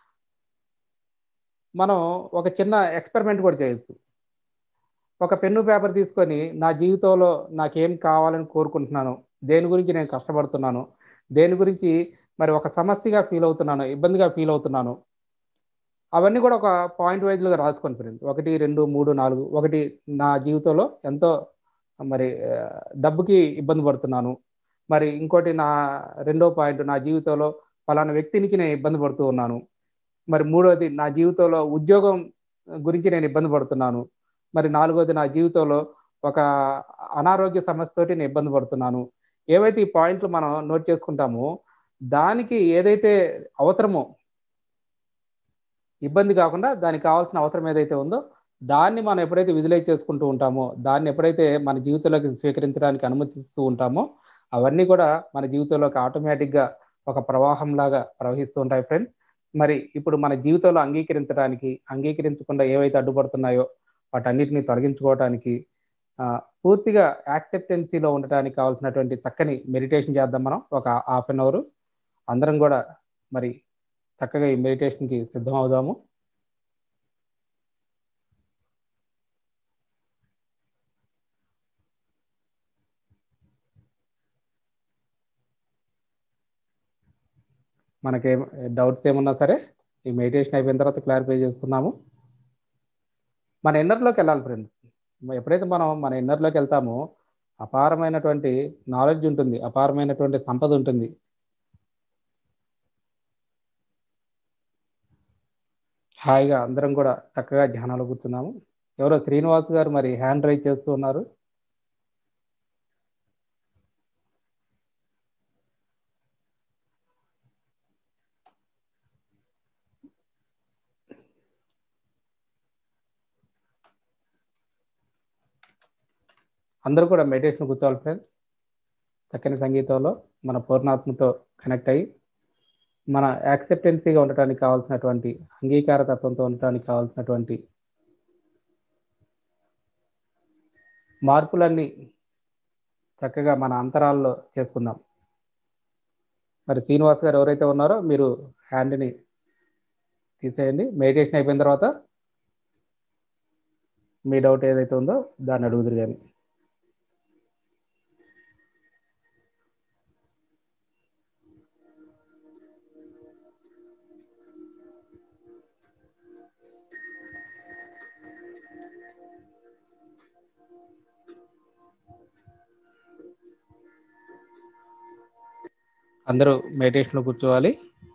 మనం ఒక చిన్న ఎక్స్పెరిమెంట్ కూడా చేయొచ్చు. ఒక పెన్ను పేపర్ తీసుకొని నా జీవితంలో నాకేం కావాలని కోరుకుంటున్నాను, దేని గురించి నేను కష్టపడుతున్నాను, దేని గురించి మరి ఒక సమస్యగా ఫీల్ అవుతున్నాను, ఇబ్బందిగా ఫీల్ అవుతున్నాను, అవన్నీ కూడా ఒక పాయింట్ వైజ్గా రాసుకొని ఫ్రెండ్స్. ఒకటి రెండు మూడు నాలుగు. ఒకటి నా జీవితంలో ఎంతో మరి డబ్బుకి ఇబ్బంది పడుతున్నాను. మరి ఇంకోటి నా రెండో పాయింట్, నా జీవితంలో ఫలానా వ్యక్తి నుంచి నేను ఇబ్బంది పడుతూ ఉన్నాను. మరి మూడోది, నా జీవితంలో ఉద్యోగం గురించి నేను ఇబ్బంది పడుతున్నాను. మరి నాలుగోది, నా జీవితంలో ఒక అనారోగ్య సమస్యతోటి నేను ఇబ్బంది పడుతున్నాను. ఏవైతే ఈ పాయింట్లు మనం నోట్ చేసుకుంటామో దానికి ఏదైతే అవసరమో, ఇబ్బంది కాకుండా దానికి కావాల్సిన అవసరం ఏదైతే ఉందో దాన్ని మనం ఎప్పుడైతే విజువలైజ్ చేసుకుంటూ ఉంటామో, దాన్ని ఎప్పుడైతే మన జీవితంలోకి స్వీకరించడానికి అనుమతిస్తూ ఉంటామో అవన్నీ కూడా మన జీవితంలోకి ఆటోమేటిక్గా ఒక ప్రవాహంలాగా ప్రవహిస్తూ ఉంటాయి ఫ్రెండ్స్. మరి ఇప్పుడు మన జీవితంలో అంగీకరించడానికి, అంగీకరించకుండా ఏవైతే అడ్డుపడుతున్నాయో వాటన్నిటిని తొలగించుకోవటానికి, ఆహ్, పూర్తిగా యాక్సెప్టెన్సీలో ఉండటానికి కావాల్సినటువంటి చక్కని మెడిటేషన్ చేద్దాం మనం. ఒక హాఫ్ అన్ అవరు. అందరం గూడా మరి చక్కగా ఈ మెడిటేషన్‌కి సిద్ధం అవుదాము. మనకేం డౌట్స్ ఏమున్నా సరే ఈ మెడిటేషన్ అయిపోయిన తర్వాత క్లారిఫై చేసుకుందాము. మన ఇన్నర్‌లోకి వెళ్ళాలి ఫ్రెండ్స్. ఎప్పుడైతే మనం మన ఇన్నర్‌లోకి వెళ్తామో అపారమైనటువంటి నాలెడ్జ్ ఉంటుంది. అపారమైనటువంటి సంపద ఉంటుంది. హాయిగా అందరం కూడా చక్కగా ధ్యానంలో కూర్చున్నాము. ఎవరో శ్రీనివాస్ గారు మరి హ్యాండ్ రైజ్ చేస్తూ ఉన్నారు. అందరూ కూడా మెడిటేషన్ కూర్చోవాలి ఫ్రెండ్స్. చక్కని సంగీతంలో మన పూర్ణాత్మతో కనెక్ట్ అయ్యి మన యాక్సెప్టెన్సీగా ఉండటానికి కావాల్సినటువంటి, అంగీకార తత్వంతో ఉండటానికి కావాల్సినటువంటి మార్పులన్నీ చక్కగా మన అంతరాల్లో చేసుకుందాం. మరి శ్రీనివాస్ గారు ఎవరైతే ఉన్నారో మీరు హ్యాండ్ని తీసేయండి. మెడిటేషన్ అయిపోయిన తర్వాత మీ డౌట్ ఏదైతే ఉందో దాన్ని అడుగుదురు కానీ. అందరూ మెడిటేషన్లో కూర్చోవాలి.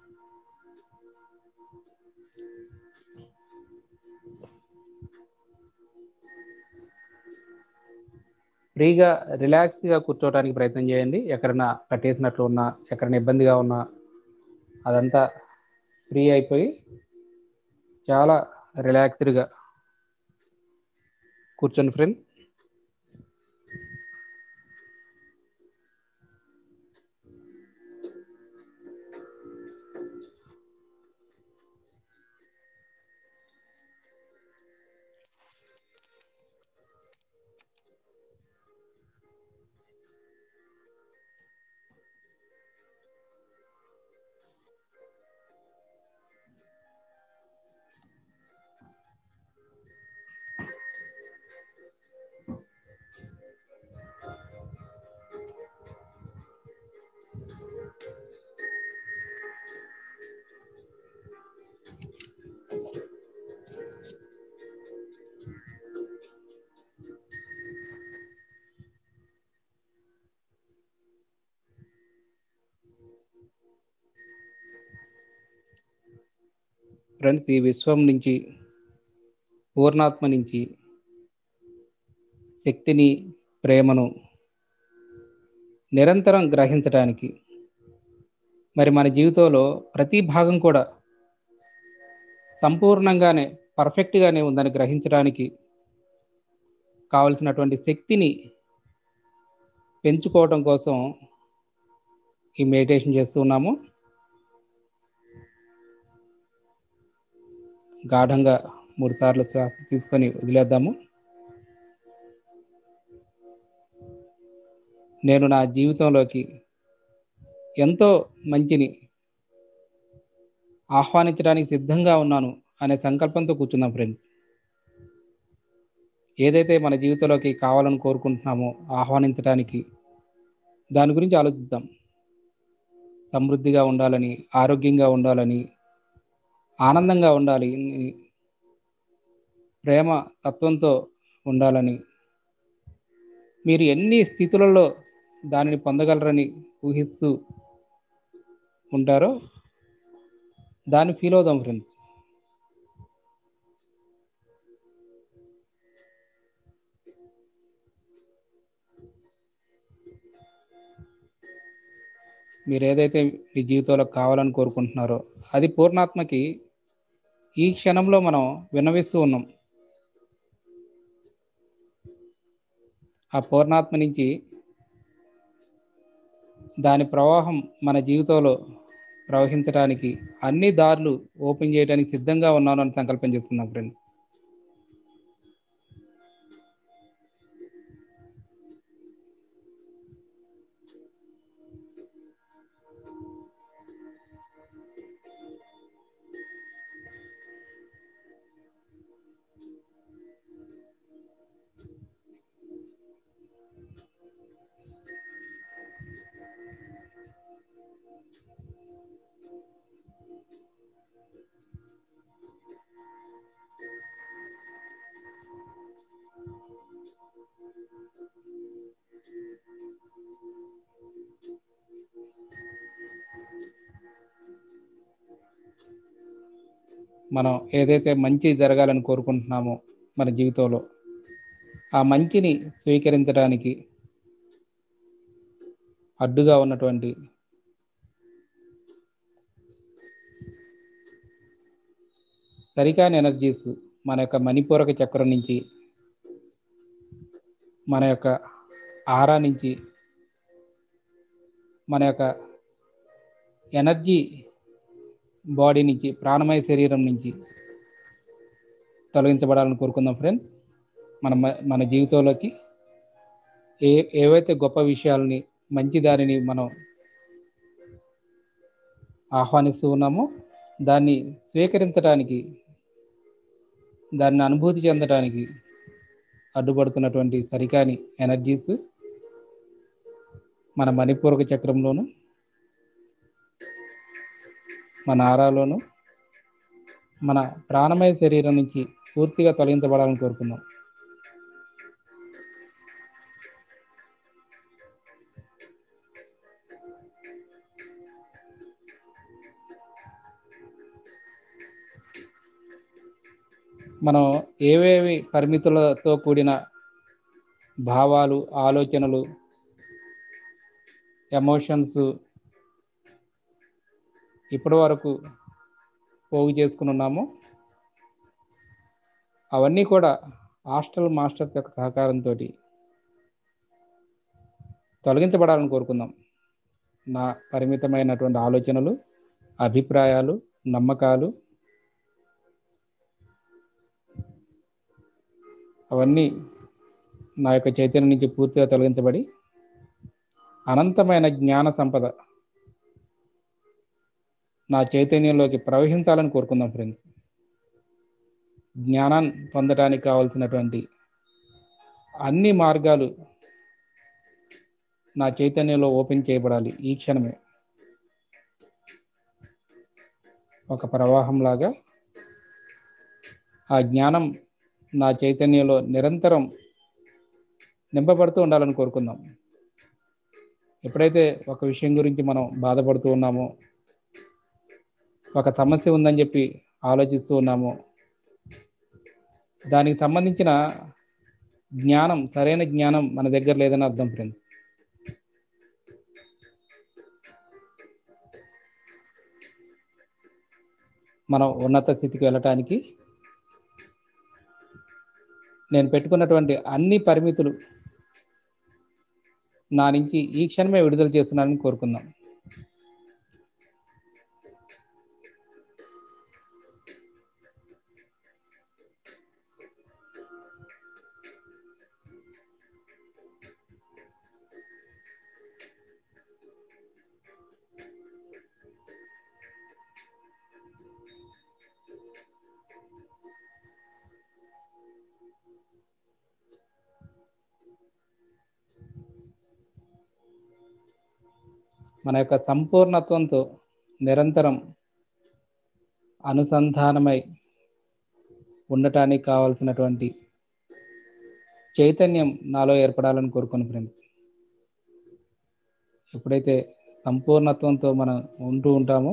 ఫ్రీగా రిలాక్స్గా కూర్చోవడానికి ప్రయత్నం చేయండి. ఎక్కడైనా కట్టేసినట్లు ఉన్నా, ఎక్కడైనా ఇబ్బందిగా ఉన్నా అదంతా ఫ్రీ అయిపోయి చాలా రిలాక్స్డ్గా కూర్చోండి ఫ్రెండ్. ఫ్రెండ్స్, ఈ విశ్వం నుంచి, పూర్ణాత్మ నుంచి శక్తిని, ప్రేమను నిరంతరం గ్రహించడానికి, మరి మన జీవితంలో ప్రతి భాగం కూడా సంపూర్ణంగానే, పర్ఫెక్ట్గానే ఉందని గ్రహించడానికి కావలసినటువంటి శక్తిని పెంచుకోవడం కోసం ఈ మెడిటేషన్ చేస్తూ ఉన్నాము. గాఢంగా మూడు సార్లు శ్వాస తీసుకొని వదిలేద్దాము. నేను నా జీవితంలోకి ఎంతో మంచిని ఆహ్వానించడానికి సిద్ధంగా ఉన్నాను అనే సంకల్పంతో కూర్చున్నాం ఫ్రెండ్స్. ఏదైతే మన జీవితంలోకి కావాలని కోరుకుంటున్నామో ఆహ్వానించడానికి దాని గురించి ఆలోచిద్దాం. సమృద్ధిగా ఉండాలని, ఆరోగ్యంగా ఉండాలని, ఆనందంగా ఉండాలి, ప్రేమ తత్వంతో ఉండాలని, మీరు ఎన్ని స్థితులలో దానిని పొందగలరని ఊహిస్తూ ఉంటారో దాన్ని ఫీల్ అవుదాం ఫ్రెండ్స్. మీరు ఏదైతే మీ జీవితంలో కావాలని కోరుకుంటున్నారో అది పూర్ణాత్మకి ఈ క్షణంలో మనం విన్నవిస్తూ ఉన్నాం. ఆ పూర్ణాత్మ నుంచి దాని ప్రవాహం మన జీవితంలో ప్రవహించడానికి అన్ని దారులు ఓపెన్ చేయడానికి సిద్ధంగా ఉన్నాను అని సంకల్పం చేసుకుందాం ఫ్రెండ్స్. మనం ఏదైతే మంచి జరగాలని కోరుకుంటున్నామో మన జీవితంలో, ఆ మంచిని స్వీకరించడానికి అడ్డుగా ఉన్నటువంటి సరికాని ఎనర్జీస్ మన యొక్క మణిపూరక చక్రం నుంచి, మన యొక్క ఆరా నుంచి, మన యొక్క ఎనర్జీ బాడీ నుంచి, ప్రాణమయ శరీరం నుంచి తొలగించబడాలని కోరుకుందాం ఫ్రెండ్స్. మన మన జీవితంలోకి ఏ ఏవైతే గొప్ప విషయాలని, మంచి దానిని మనం ఆహ్వానిస్తూ ఉన్నామో దాన్ని స్వీకరించడానికి, దాన్ని అనుభూతి చెందడానికి అడ్డుపడుతున్నటువంటి సరికాని ఎనర్జీస్ మన మణిపూరక చక్రంలోను, మన ఆరాలోను, మన ప్రాణమయ శరీరం నుంచి పూర్తిగా తొలగించబడాలని కోరుకుందాం. మనం ఏవేవి పరిమితులతో కూడిన భావాలు, ఆలోచనలు, ఎమోషన్స్ ఇప్పటి వరకు పోగు చేసుకుని ఉన్నామో అవన్నీ కూడా హాస్టల్ మాస్టర్స్ యొక్క సహకారంతో తొలగించబడాలని కోరుకుందాం. నా పరిమితమైనటువంటి ఆలోచనలు, అభిప్రాయాలు, నమ్మకాలు అవన్నీ నా యొక్క చైతన్యం నుంచి పూర్తిగా తొలగించబడి అనంతమైన జ్ఞాన సంపద నా చైతన్యంలోకి ప్రవహించాలని కోరుకుందాం ఫ్రెండ్స్. జ్ఞానాన్ని పొందడానికి కావాల్సినటువంటి అన్ని మార్గాలు నా చైతన్యంలో ఓపెన్ చేయబడాలి. ఈ క్షణమే ఒక ప్రవాహంలాగా ఆ జ్ఞానం నా చైతన్యంలో నిరంతరం నింపబడుతూ ఉండాలని కోరుకుందాం. ఎప్పుడైతే ఒక విషయం గురించి మనం బాధపడుతూ ఉన్నామో, ఒక సమస్య ఉందని చెప్పి ఆలోచిస్తూ ఉన్నామో, దానికి సంబంధించిన జ్ఞానం, సరైన జ్ఞానం మన దగ్గర లేదని అర్థం ఫ్రెండ్స్. మనం ఉన్నత స్థితికి వెళ్ళటానికి నేను పెట్టుకున్నటువంటి అన్ని పరిమితులు నా నుంచి ఈ క్షణమే విడుదల చేస్తున్నానని కోరుకుందాం. మన యొక్క సంపూర్ణత్వంతో నిరంతరం అనుసంధానమై ఉండటానికి కావాల్సినటువంటి చైతన్యం నాలో ఏర్పడాలని కోరుకుని ఫ్రెండ్స్. ఎప్పుడైతే సంపూర్ణత్వంతో మనం ఉంటూ ఉంటామో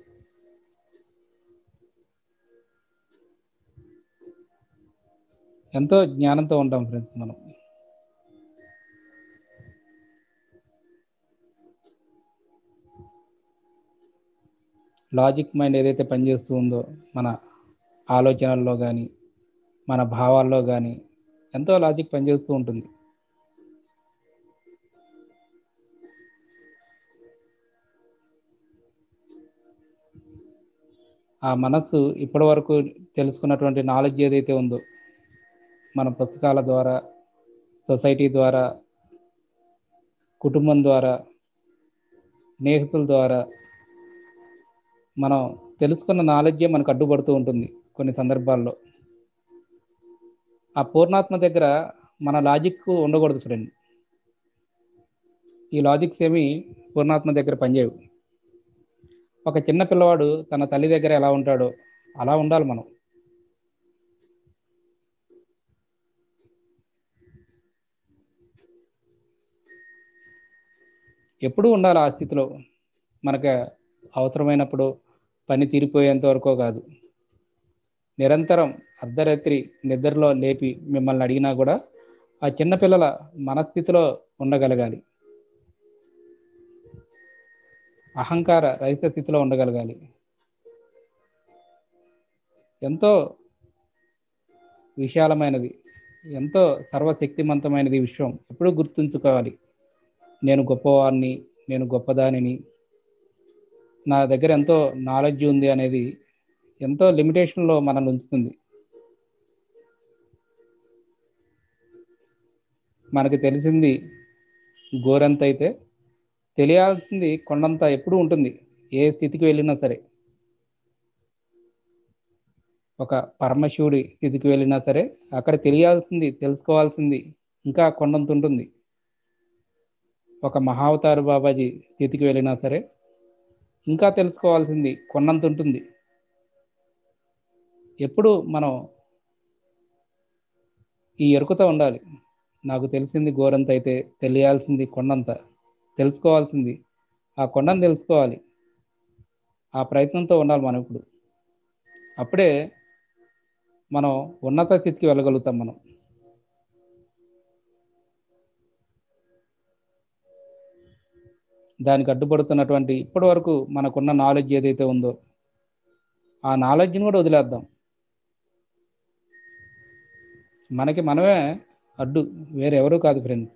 ఎంతో జ్ఞానంతో ఉంటాం ఫ్రెండ్స్. మనం లాజిక్ మైండ్ ఏదైతే పనిచేస్తూ ఉందో మన ఆలోచనల్లో కానీ, మన భావాల్లో కానీ ఎంతో లాజిక్ పనిచేస్తూ ఉంటుంది. ఆ మనస్సు ఇప్పటి వరకు తెలుసుకున్నటువంటి నాలెడ్జ్ ఏదైతే ఉందో మన పుస్తకాల ద్వారా, సొసైటీ ద్వారా, కుటుంబం ద్వారా, స్నేహితుల ద్వారా మనం తెలుసుకున్న నాలెడ్జే మనకు అడ్డుపడుతూ ఉంటుంది కొన్ని సందర్భాల్లో. ఆ పూర్ణాత్మ దగ్గర మన లాజిక్ ఉండకూడదు ఫ్రెండ్. ఈ లాజిక్స్ ఏమి పూర్ణాత్మ దగ్గర పనిచేయవు. ఒక చిన్న పిల్లవాడు తన తల్లి దగ్గర ఎలా ఉంటాడో అలా ఉండాలి మనం. ఎప్పుడూ ఉండాలి ఆ స్థితిలో. మనకు అవసరమైనప్పుడు, పని తీరిపోయేంత వరకో కాదు, నిరంతరం అర్ధరాత్రి నిద్రలో లేపి మిమ్మల్ని అడిగినా కూడా ఆ చిన్నపిల్లల మనస్థితిలో ఉండగలగాలి. అహంకార రహిత స్థితిలో ఉండగలగాలి. ఎంతో విశాలమైనది, ఎంతో సర్వశక్తిమంతమైనది ఈ విషయం. ఎప్పుడూ గుర్తుంచుకోవాలి. నేను గొప్పవాడిని, నేను గొప్పదానిని, నా దగ్గర ఎంతో నాలెడ్జ్ ఉంది అనేది ఎంతో లిమిటేషన్లో మనల్ని ఉంచుతుంది. మనకు తెలిసింది గోరంత అయితే తెలియాల్సింది కొండంత ఎప్పుడూ ఉంటుంది. ఏ స్థితికి వెళ్ళినా సరే, ఒక పరమశివుడి స్థితికి వెళ్ళినా సరే అక్కడ తెలియాల్సింది, తెలుసుకోవాల్సింది ఇంకా కొండంత ఉంటుంది. ఒక మహావతారు బాబాజీ స్థితికి వెళ్ళినా సరే ఇంకా తెలుసుకోవాల్సింది కొండంత ఉంటుంది. ఎప్పుడు మనం ఈ ఎరుకతో ఉండాలి. నాకు తెలిసింది గోరంత అయితే తెలియాల్సింది కొండంత, తెలుసుకోవాల్సింది ఆ కొండను తెలుసుకోవాలి. ఆ ప్రయత్నంతో ఉండాలి మనం. ఇప్పుడు అప్పుడే మనం ఉన్నత స్థితికి వెళ్ళగలుగుతాం. మనం దానికి అడ్డుపడుతున్నటువంటి ఇప్పటి వరకు మనకున్న నాలెడ్జ్ ఏదైతే ఉందో ఆ నాలెడ్జ్ని కూడా వదిలేద్దాం. మనకి మనమే అడ్డు, వేరెవరూ కాదు ఫ్రెండ్స్.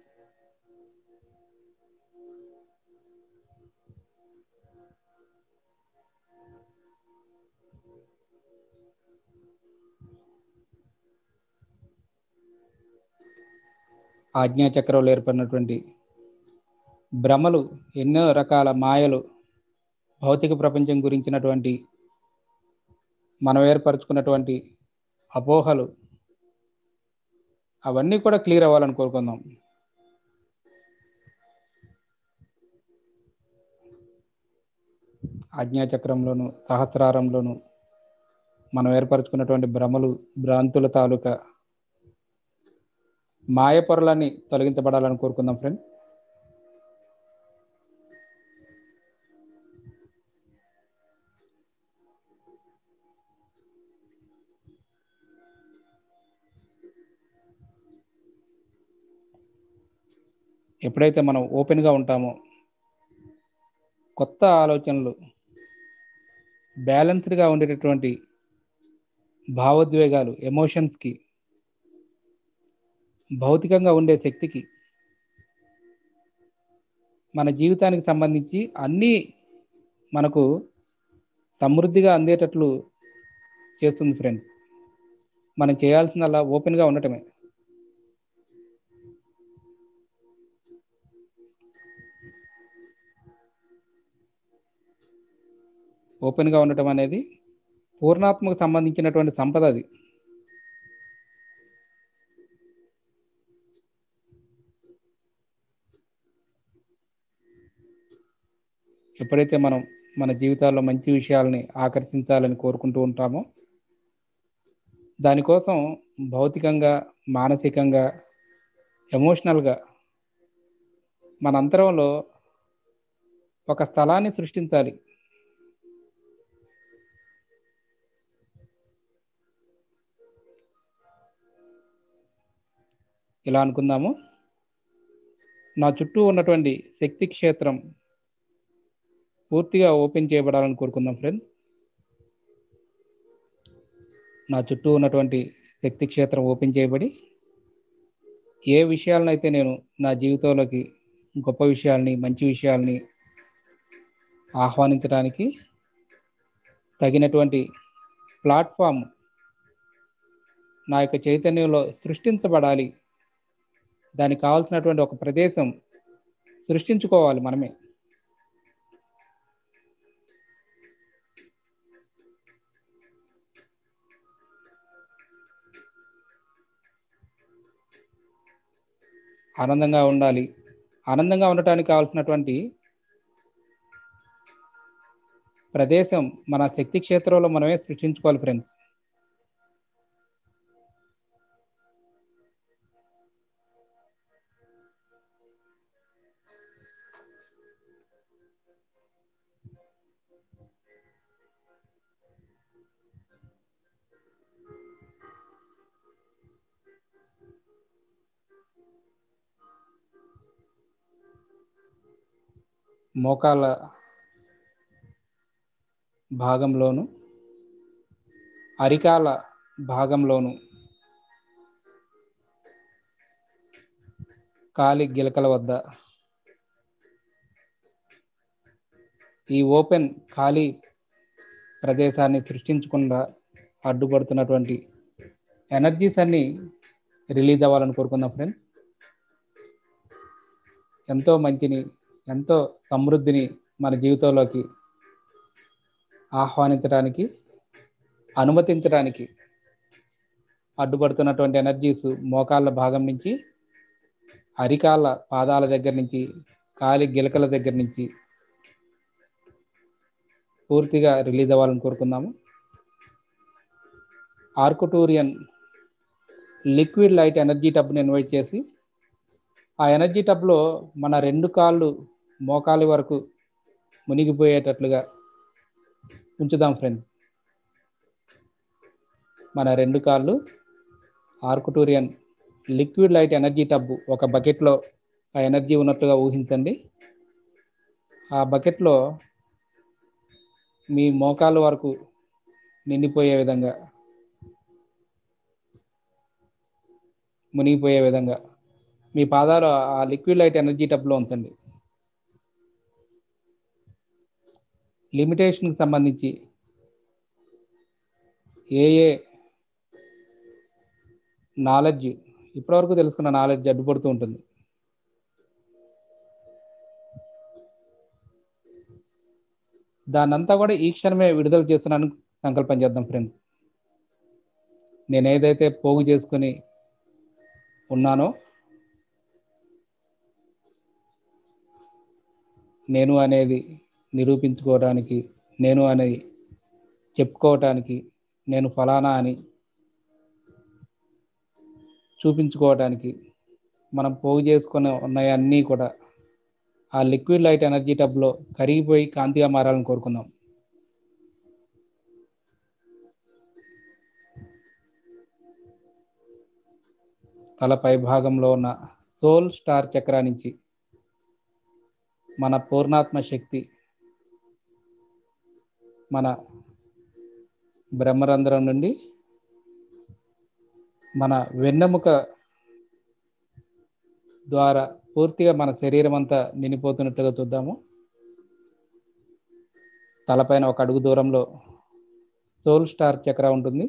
ఆజ్ఞాచక్రంలో ఏర్పడినటువంటి భ్రమలు, ఎన్నో రకాల మాయలు, భౌతిక ప్రపంచం గురించినటువంటి మనం ఏర్పరచుకున్నటువంటి అపోహలు, అవన్నీ కూడా క్లియర్ అవ్వాలని కోరుకుందాం. ఆజ్ఞాచక్రంలోను, సహస్రారంలోను మనం ఏర్పరచుకున్నటువంటి భ్రమలు, భ్రాంతుల తాలూకా మాయ పొరలన్నీ తొలగించబడాలని కోరుకుందాం ఫ్రెండ్. ఎప్పుడైతే మనం ఓపెన్గా ఉంటామో కొత్త ఆలోచనలు, బ్యాలెన్స్డ్గా ఉండేటటువంటి భావోద్వేగాలు, ఎమోషన్స్కి, భౌతికంగా ఉండే శక్తికి, మన జీవితానికి సంబంధించి అన్నీ మనకు సమృద్ధిగా అందేటట్లు చేస్తుంది ఫ్రెండ్స్. మనం చేయాల్సిందల్లా ఓపెన్గా ఉండటమే. ఓపెన్గా ఉండటం అనేది పూర్ణాత్మకు సంబంధించినటువంటి సంపద. అది ఎప్పుడైతే మనం మన జీవితాల్లో మంచి విషయాలని ఆకర్షించాలని కోరుకుంటూ ఉంటామో దానికోసం భౌతికంగా, మానసికంగా, ఎమోషనల్గా మన అంతరంలో ఒక స్థలాన్ని సృష్టించాలి. ఇలా అనుకుందాము. నా చుట్టూ ఉన్నటువంటి శక్తి క్షేత్రం పూర్తిగా ఓపెన్ చేయబడాలని కోరుకుందాం ఫ్రెండ్స్. నా చుట్టూ ఉన్నటువంటి శక్తి క్షేత్రం ఓపెన్ చేయబడి ఏ విషయాలనైతే నేను నా జీవితంలోకి, గొప్ప విషయాల్ని, మంచి విషయాల్ని ఆహ్వానించడానికి తగినటువంటి ప్లాట్ఫామ్ నా యొక్క చైతన్యంలో సృష్టించబడాలి. దానికి కావాల్సినటువంటి ఒక ప్రదేశం సృష్టించుకోవాలి మనమే. ఆనందంగా ఉండాలి. ఆనందంగా ఉండటానికి కావాల్సినటువంటి ప్రదేశం మన శక్తి క్షేత్రంలో మనమే సృష్టించుకోవాలి ఫ్రెండ్స్. మోకాళ్ళ భాగంలోను, అరికాల భాగంలోను, కాలి గిలకల వద్ద ఈ ఓపెన్ ఖాళీ ప్రదేశాన్ని సృష్టించకుండా అడ్డుపడుతున్నటువంటి ఎనర్జీస్ అన్ని రిలీజ్ అవ్వాలని కోరుకుందాం ఫ్రెండ్స్. ఎంతో మంచిని, ఎంతో సమృద్ధిని మన జీవితంలోకి ఆహ్వానించడానికి, అనుమతించడానికి అడ్డుపడుతున్నటువంటి ఎనర్జీస్ మోకాళ్ళ భాగం నుంచి, అరికాళ్ళ పాదాల దగ్గర నుంచి, కాలి గిలకల దగ్గర నుంచి పూర్తిగా రిలీజ్ అవ్వాలని కోరుకుందాము. ఆర్కుటూరియన్ లిక్విడ్ లైట్ ఎనర్జీ టబ్ని ఇన్వైట్ చేసి ఆ ఎనర్జీ టబ్లో మన రెండు కాళ్ళు మోకాలి వరకు మునిగిపోయేటట్లుగా ఉంచుదాం ఫ్రెండ్స్. మన రెండు కాళ్ళు Arcturian liquid light energy tub ఒక బకెట్లో ఆ ఎనర్జీ ఉన్నట్లుగా ఊహించండి. ఆ బకెట్లో మీ మోకాలు వరకు నిండిపోయే విధంగా, మునిగిపోయే విధంగా మీ పాదాలు ఆ లిక్విడ్ లైట్ ఎనర్జీ టబ్లో ఉంచండి. లిమిటేషన్కి సంబంధించి ఏ ఏ నాలెడ్జ్ ఇప్పటివరకు తెలుసుకున్న నాలెడ్జ్ అడ్డుపడుతూ ఉంటుంది. దాన్నంతా కూడా ఈ క్షణమే విడుదల చేస్తున్నాను సంకల్పం చేద్దాం ఫ్రెండ్స్. నేను ఏదైతే పోగు చేసుకుని ఉన్నానో, నేను అనేది నిరూపించుకోవడానికి, నేను అనేది చెప్పుకోవటానికి, నేను ఫలానా అని చూపించుకోవడానికి మనం పోగు చేసుకుని ఉన్నాయన్నీ కూడా ఆ లిక్విడ్ లైట్ ఎనర్జీ టబ్లో కరిగిపోయి కాంతిగా మారాలని కోరుకుందాం. తల పై భాగంలో ఉన్న సోల్ స్టార్ చక్రా నుంచి మన పూర్ణాత్మ శక్తి మన బ్రహ్మరంధ్రం నుండి మన వెన్నెముక ద్వారా పూర్తిగా మన శరీరం అంతా నిండిపోతున్నట్టుగా చూద్దాము. తలపైన ఒక అడుగు దూరంలో సోల్ స్టార్ చక్ర ఉంటుంది.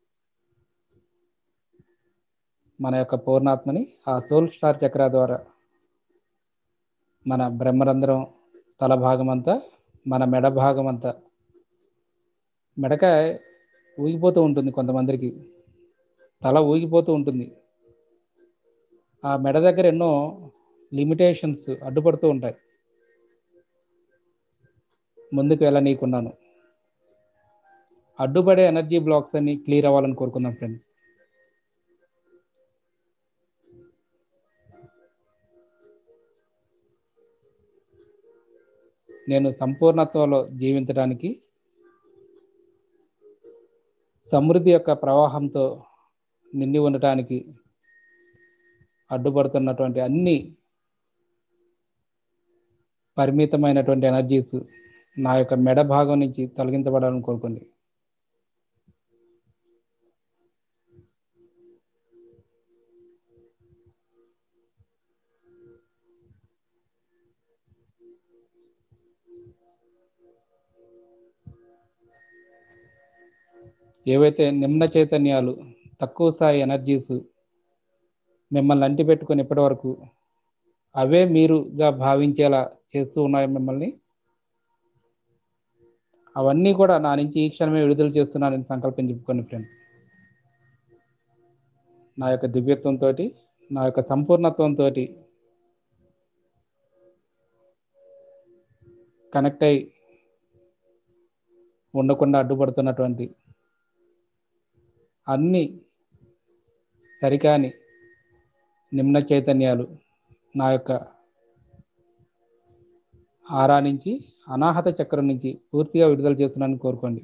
మన యొక్క పూర్ణాత్మని ఆ సోల్ స్టార్ చక్ర ద్వారా మన బ్రహ్మరంధ్రం, తల భాగం అంతా, మన మెడ భాగం అంతా, మెడకాయ ఊగిపోతూ ఉంటుంది కొంతమందికి, తల ఊగిపోతూ ఉంటుంది. ఆ మెడ దగ్గర ఎన్నో లిమిటేషన్స్ అడ్డుపడుతూ ఉంటాయి. ముందుకు వెళ్ళనీయకున్నాను. అడ్డుపడే ఎనర్జీ బ్లాక్స్ అన్ని క్లియర్ అవ్వాలని కోరుకుందాం ఫ్రెండ్స్. నేను సంపూర్ణత్వంలో జీవించడానికి, సమృద్ధి యొక్క ప్రవాహంతో నిండి ఉండటానికి అడ్డుపడుతున్నటువంటి అన్ని పరిమితమైనటువంటి ఎనర్జీస్ నా యొక్క మెడ భాగం నుంచి తొలగించబడాలని కోరుకోండి. ఏవైతే నిమ్న చైతన్యాలు, తక్కువ స్థాయి ఎనర్జీస్ మిమ్మల్ని అంటిపెట్టుకొని ఇప్పటి వరకు అవే మీరుగా భావించేలా చేస్తూ ఉన్నాయి మిమ్మల్ని, అవన్నీ కూడా నా నుంచి ఈ క్షణమే విడుదల చేస్తున్నానని సంకల్పం చెప్పుకోండి ఫ్రెండ్స్. నా యొక్క దివ్యత్వంతో, నా యొక్క సంపూర్ణత్వంతో కనెక్ట్ అయి ఉండకుండా అడ్డుపడుతున్నటువంటి అన్ని సరికాని నిమ్న చైతన్యాలు నా యొక్క ఆరా నుంచి, అనాహత చక్రం నుంచి పూర్తిగా విడుదల చేస్తున్నానని కోరుకోండి.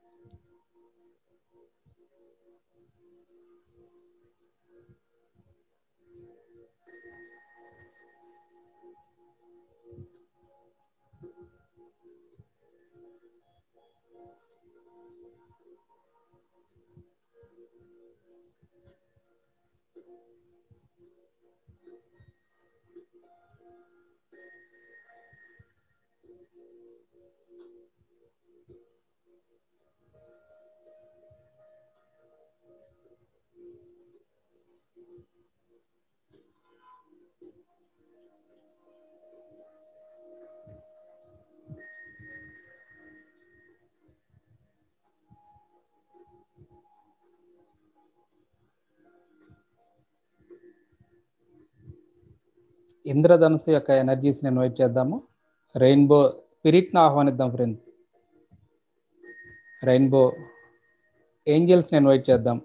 ఇంద్రధనుసు యొక్క ఎనర్జీస్ని ఇన్వైట్ చేద్దాము. రెయిన్బో స్పిరిట్ని ఆహ్వానిద్దాం ఫ్రెండ్స్. రెయిన్బో ఏంజల్స్ని ఇన్వైట్ చేద్దాం.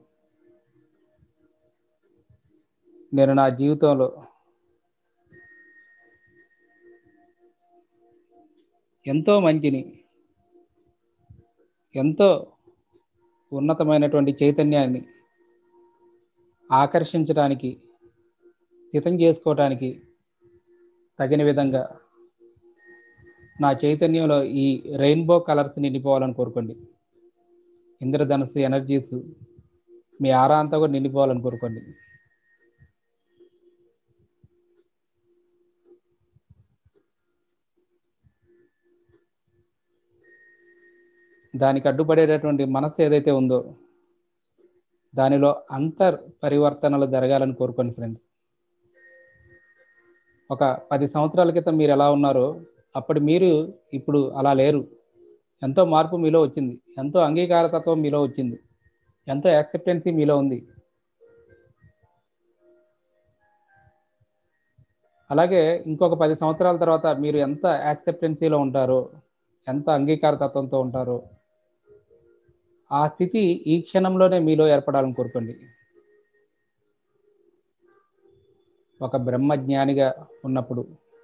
నేను నా జీవితంలో ఎంతో మంచిని, ఎంతో ఉన్నతమైనటువంటి చైతన్యాన్ని ఆకర్షించడానికి, హితం చేసుకోవడానికి తగిన విధంగా నా చైతన్యంలో ఈ రెయిన్బో కలర్స్ నిండిపోవాలని కోరుకోండి. ఇంద్రధనుసు ఎనర్జీస్ మీ ఆరా అంతా కూడా నిండిపోవాలని కోరుకోండి. దానికి అడ్డుపడేటటువంటి మనస్సు ఏదైతే ఉందో దానిలో అంతర్ పరివర్తనలు జరగాలని కోరుకోండి ఫ్రెండ్స్. ఒక పది సంవత్సరాల క్రితం మీరు ఎలా ఉన్నారో అప్పుడు మీరు ఇప్పుడు అలా లేరు. ఎంతో మార్పు మీలో వచ్చింది, ఎంతో అంగీకారతత్వం మీలో వచ్చింది, ఎంతో యాక్సెప్టెన్సీ మీలో ఉంది. అలాగే ఇంకొక పది సంవత్సరాల తర్వాత మీరు ఎంత యాక్సెప్టెన్సీలో ఉంటారో, ఎంత అంగీకారతత్వంతో ఉంటారో ఆ స్థితి ఈ క్షణంలోనే మీలో ఏర్పడాలని కోరుకోండి. ఒక బ్రహ్మజ్ఞానిగా ఉన్నప్పుడు,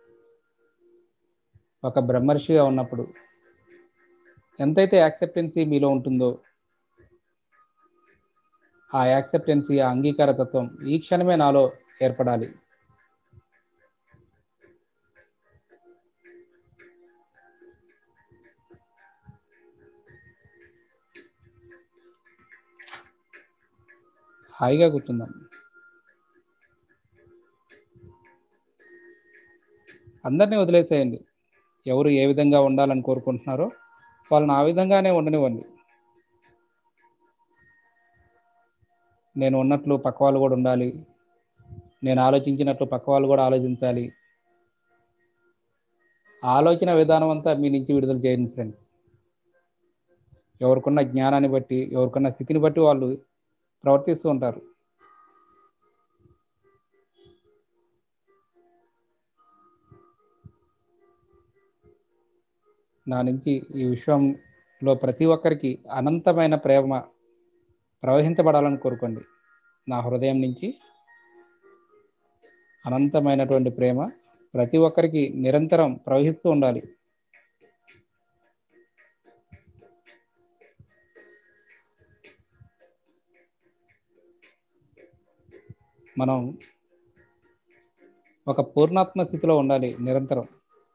ఒక బ్రహ్మర్షిగా ఉన్నప్పుడు ఎంతైతే యాక్సెప్టెన్సీ మీలో ఉంటుందో ఆ యాక్సెప్టెన్సీ, ఆ అంగీకారతత్వం ఈ క్షణమే నాలో ఏర్పడాలి. హాయిగా కూర్చుందాం. అందరినీ వదిలేసేయండి. ఎవరు ఏ విధంగా ఉండాలని కోరుకుంటున్నారో వాళ్ళని ఆ విధంగానే ఉండనివ్వండి. నేను ఉన్నట్లు పక్క వాళ్ళు కూడా ఉండాలి, నేను ఆలోచించినట్లు పక్క వాళ్ళు కూడా ఆలోచించాలి. ఆలోచన విధానం అంతా మీ నుంచి విడుదల చేయండి ఫ్రెండ్స్. ఎవరికున్న జ్ఞానాన్ని బట్టి, ఎవరికున్న స్థితిని బట్టి వాళ్ళు ప్రవర్తిస్తూ ఉంటారు. నా నుంచి ఈ విశ్వంలో ప్రతి ఒక్కరికి అనంతమైన ప్రేమ ప్రవహించబడాలని కోరుకోండి. నా హృదయం నుంచి అనంతమైనటువంటి ప్రేమ ప్రతి ఒక్కరికి నిరంతరం ప్రవహిస్తూ ఉండాలి. మనం ఒక పూర్ణాత్మ స్థితిలో ఉండాలి. నిరంతరం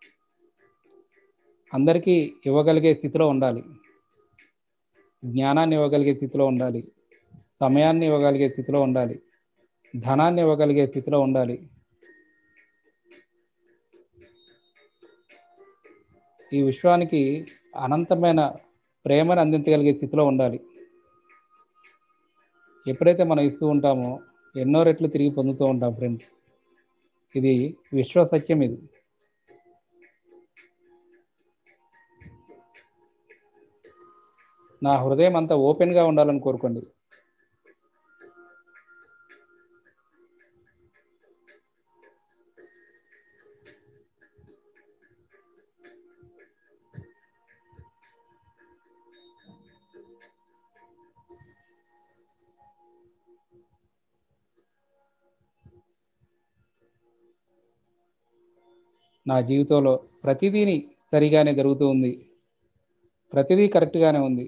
అందరికీ ఇవ్వగలిగే స్థితిలో ఉండాలి. జ్ఞానాన్ని ఇవ్వగలిగే స్థితిలో ఉండాలి, సమయాన్ని ఇవ్వగలిగే స్థితిలో ఉండాలి, ధనాన్ని ఇవ్వగలిగే స్థితిలో ఉండాలి. ఈ విశ్వానికి అనంతమైన ప్రేమను అందించగలిగే స్థితిలో ఉండాలి. ఎప్పుడైతే మనం ఇస్తూ ఉంటామో ఎన్నో రెట్లు తిరిగి పొందుతూ ఉంటాం ఫ్రెండ్స్. ఇది విశ్వ సత్యం. ఇది నా హృదయం అంతా ఓపెన్గా ఉండాలని కోరుకోండి. నా జీవితంలో ప్రతిదీని సరిగానే జరుగుతూ ఉంది, ప్రతిదీ కరెక్ట్గానే ఉంది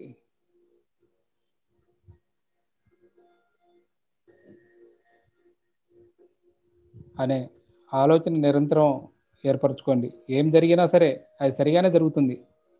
అనే ఆలోచన నిరంతరం ఏర్పరచుకోండి. ఏం జరిగినా సరే అది సరిగానే జరుగుతుంది.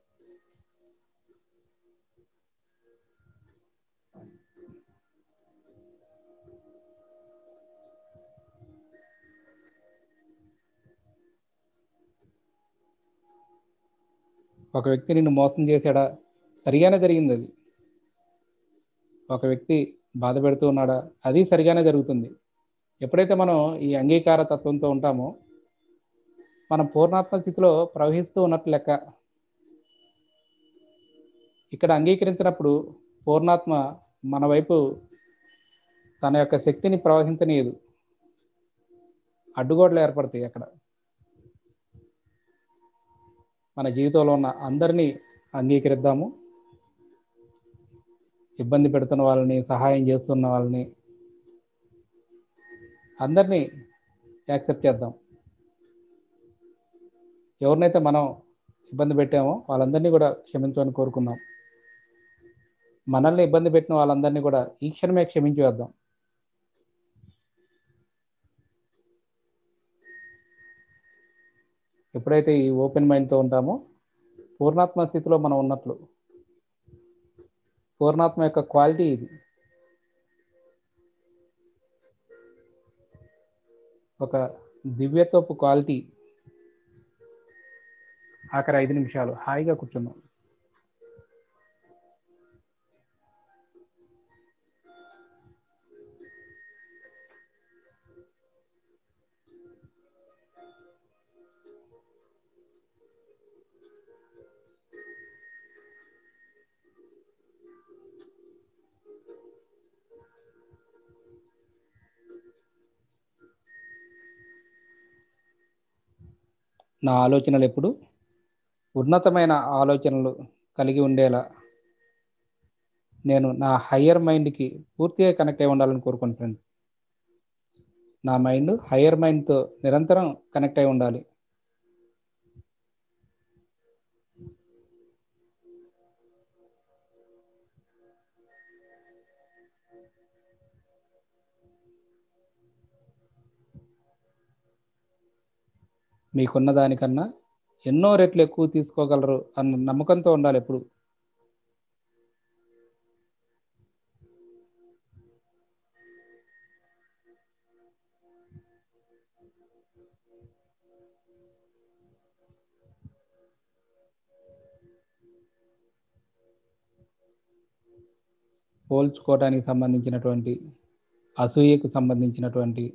ఒక వ్యక్తి నిన్ను మోసం చేశాడా, సరిగానే జరిగింది. అది ఒక వ్యక్తి బాధ పెడుతూ ఉన్నాడా, అది సరిగానే జరుగుతుంది. ఎప్పుడైతే మనం ఈ అంగీకార తత్వంతో ఉంటామో మనం పూర్ణాత్మ స్థితిలో ప్రవహిస్తూ ఉన్నట్లు లెక్క. ఇక్కడ అంగీకరించినప్పుడు పూర్ణాత్మ మన వైపు తన యొక్క శక్తిని ప్రవహించనీయదు, అడ్డుగోడలు ఏర్పడతాయి. అక్కడ మన జీవితంలో ఉన్న అందరినీ అంగీకరిద్దాము. ఇబ్బంది పెడుతున్న వాళ్ళని, సహాయం చేస్తున్న వాళ్ళని అందరినీ యాక్సెప్ట్ చేద్దాం. ఎవరినైతే మనం ఇబ్బంది పెట్టామో వాళ్ళందరినీ కూడా క్షమించమని కోరుకుందాం. మనల్ని ఇబ్బంది పెట్టిన వాళ్ళందరినీ కూడా ఈ క్షణమే క్షమించి వేద్దాం. ఎప్పుడైతే ఈ ఓపెన్ మైండ్తో ఉంటామో పూర్ణాత్మ స్థితిలో మనం ఉన్నట్లు. పూర్ణాత్మ యొక్క క్వాలిటీ ఇది. ఒక దివ్యత్వపు క్వాలిటీ. ఆఖరి ఐదు నిమిషాలు హాయిగా కూర్చున్నాం. నా ఆలోచనలు ఎప్పుడు ఉన్నతమైన ఆలోచనలు కలిగి ఉండేలా నేను నా హయ్యర్ మైండ్కి పూర్తిగా కనెక్ట్ అయి ఉండాలని కోరుకుంటున్నాను ఫ్రెండ్స్. నా మైండ్ హయ్యర్ మైండ్తో నిరంతరం కనెక్ట్ అయి ఉండాలి. మీకున్న దానికన్నా ఎన్నో రెట్లు ఎక్కువ తీసుకోగలరు అన్న నమ్మకంతో ఉండాలి ఎప్పుడు. పోల్చుకోవడానికి సంబంధించినటువంటి, అసూయకు సంబంధించినటువంటి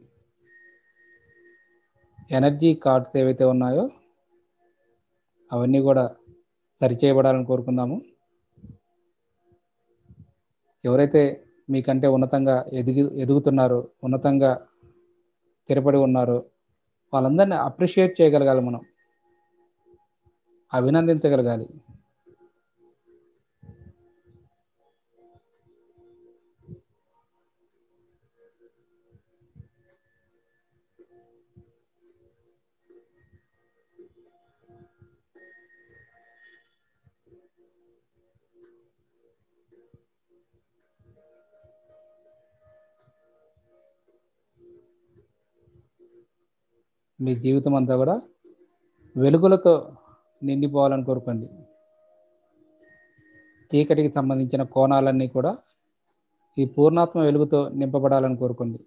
ఎనర్జీ కార్డ్స్ ఏవైతే ఉన్నాయో అవన్నీ కూడా సరిచేయబడాలని కోరుకుందాము. ఎవరైతే మీకంటే ఉన్నతంగా ఎదిగి ఎదుగుతున్నారో, ఉన్నతంగా స్థిరపడి ఉన్నారో వాళ్ళందరినీ అప్రిషియేట్ చేయగలగాలి, మనం అభినందించగలగాలి. మీ జీవితం అంతా కూడా వెలుగులతో నిండిపోవాలని కోరుకోండి. చీకటికి సంబంధించిన కోణాలన్నీ కూడా ఈ పూర్ణాత్మ వెలుగుతో నింపబడాలని కోరుకోండి.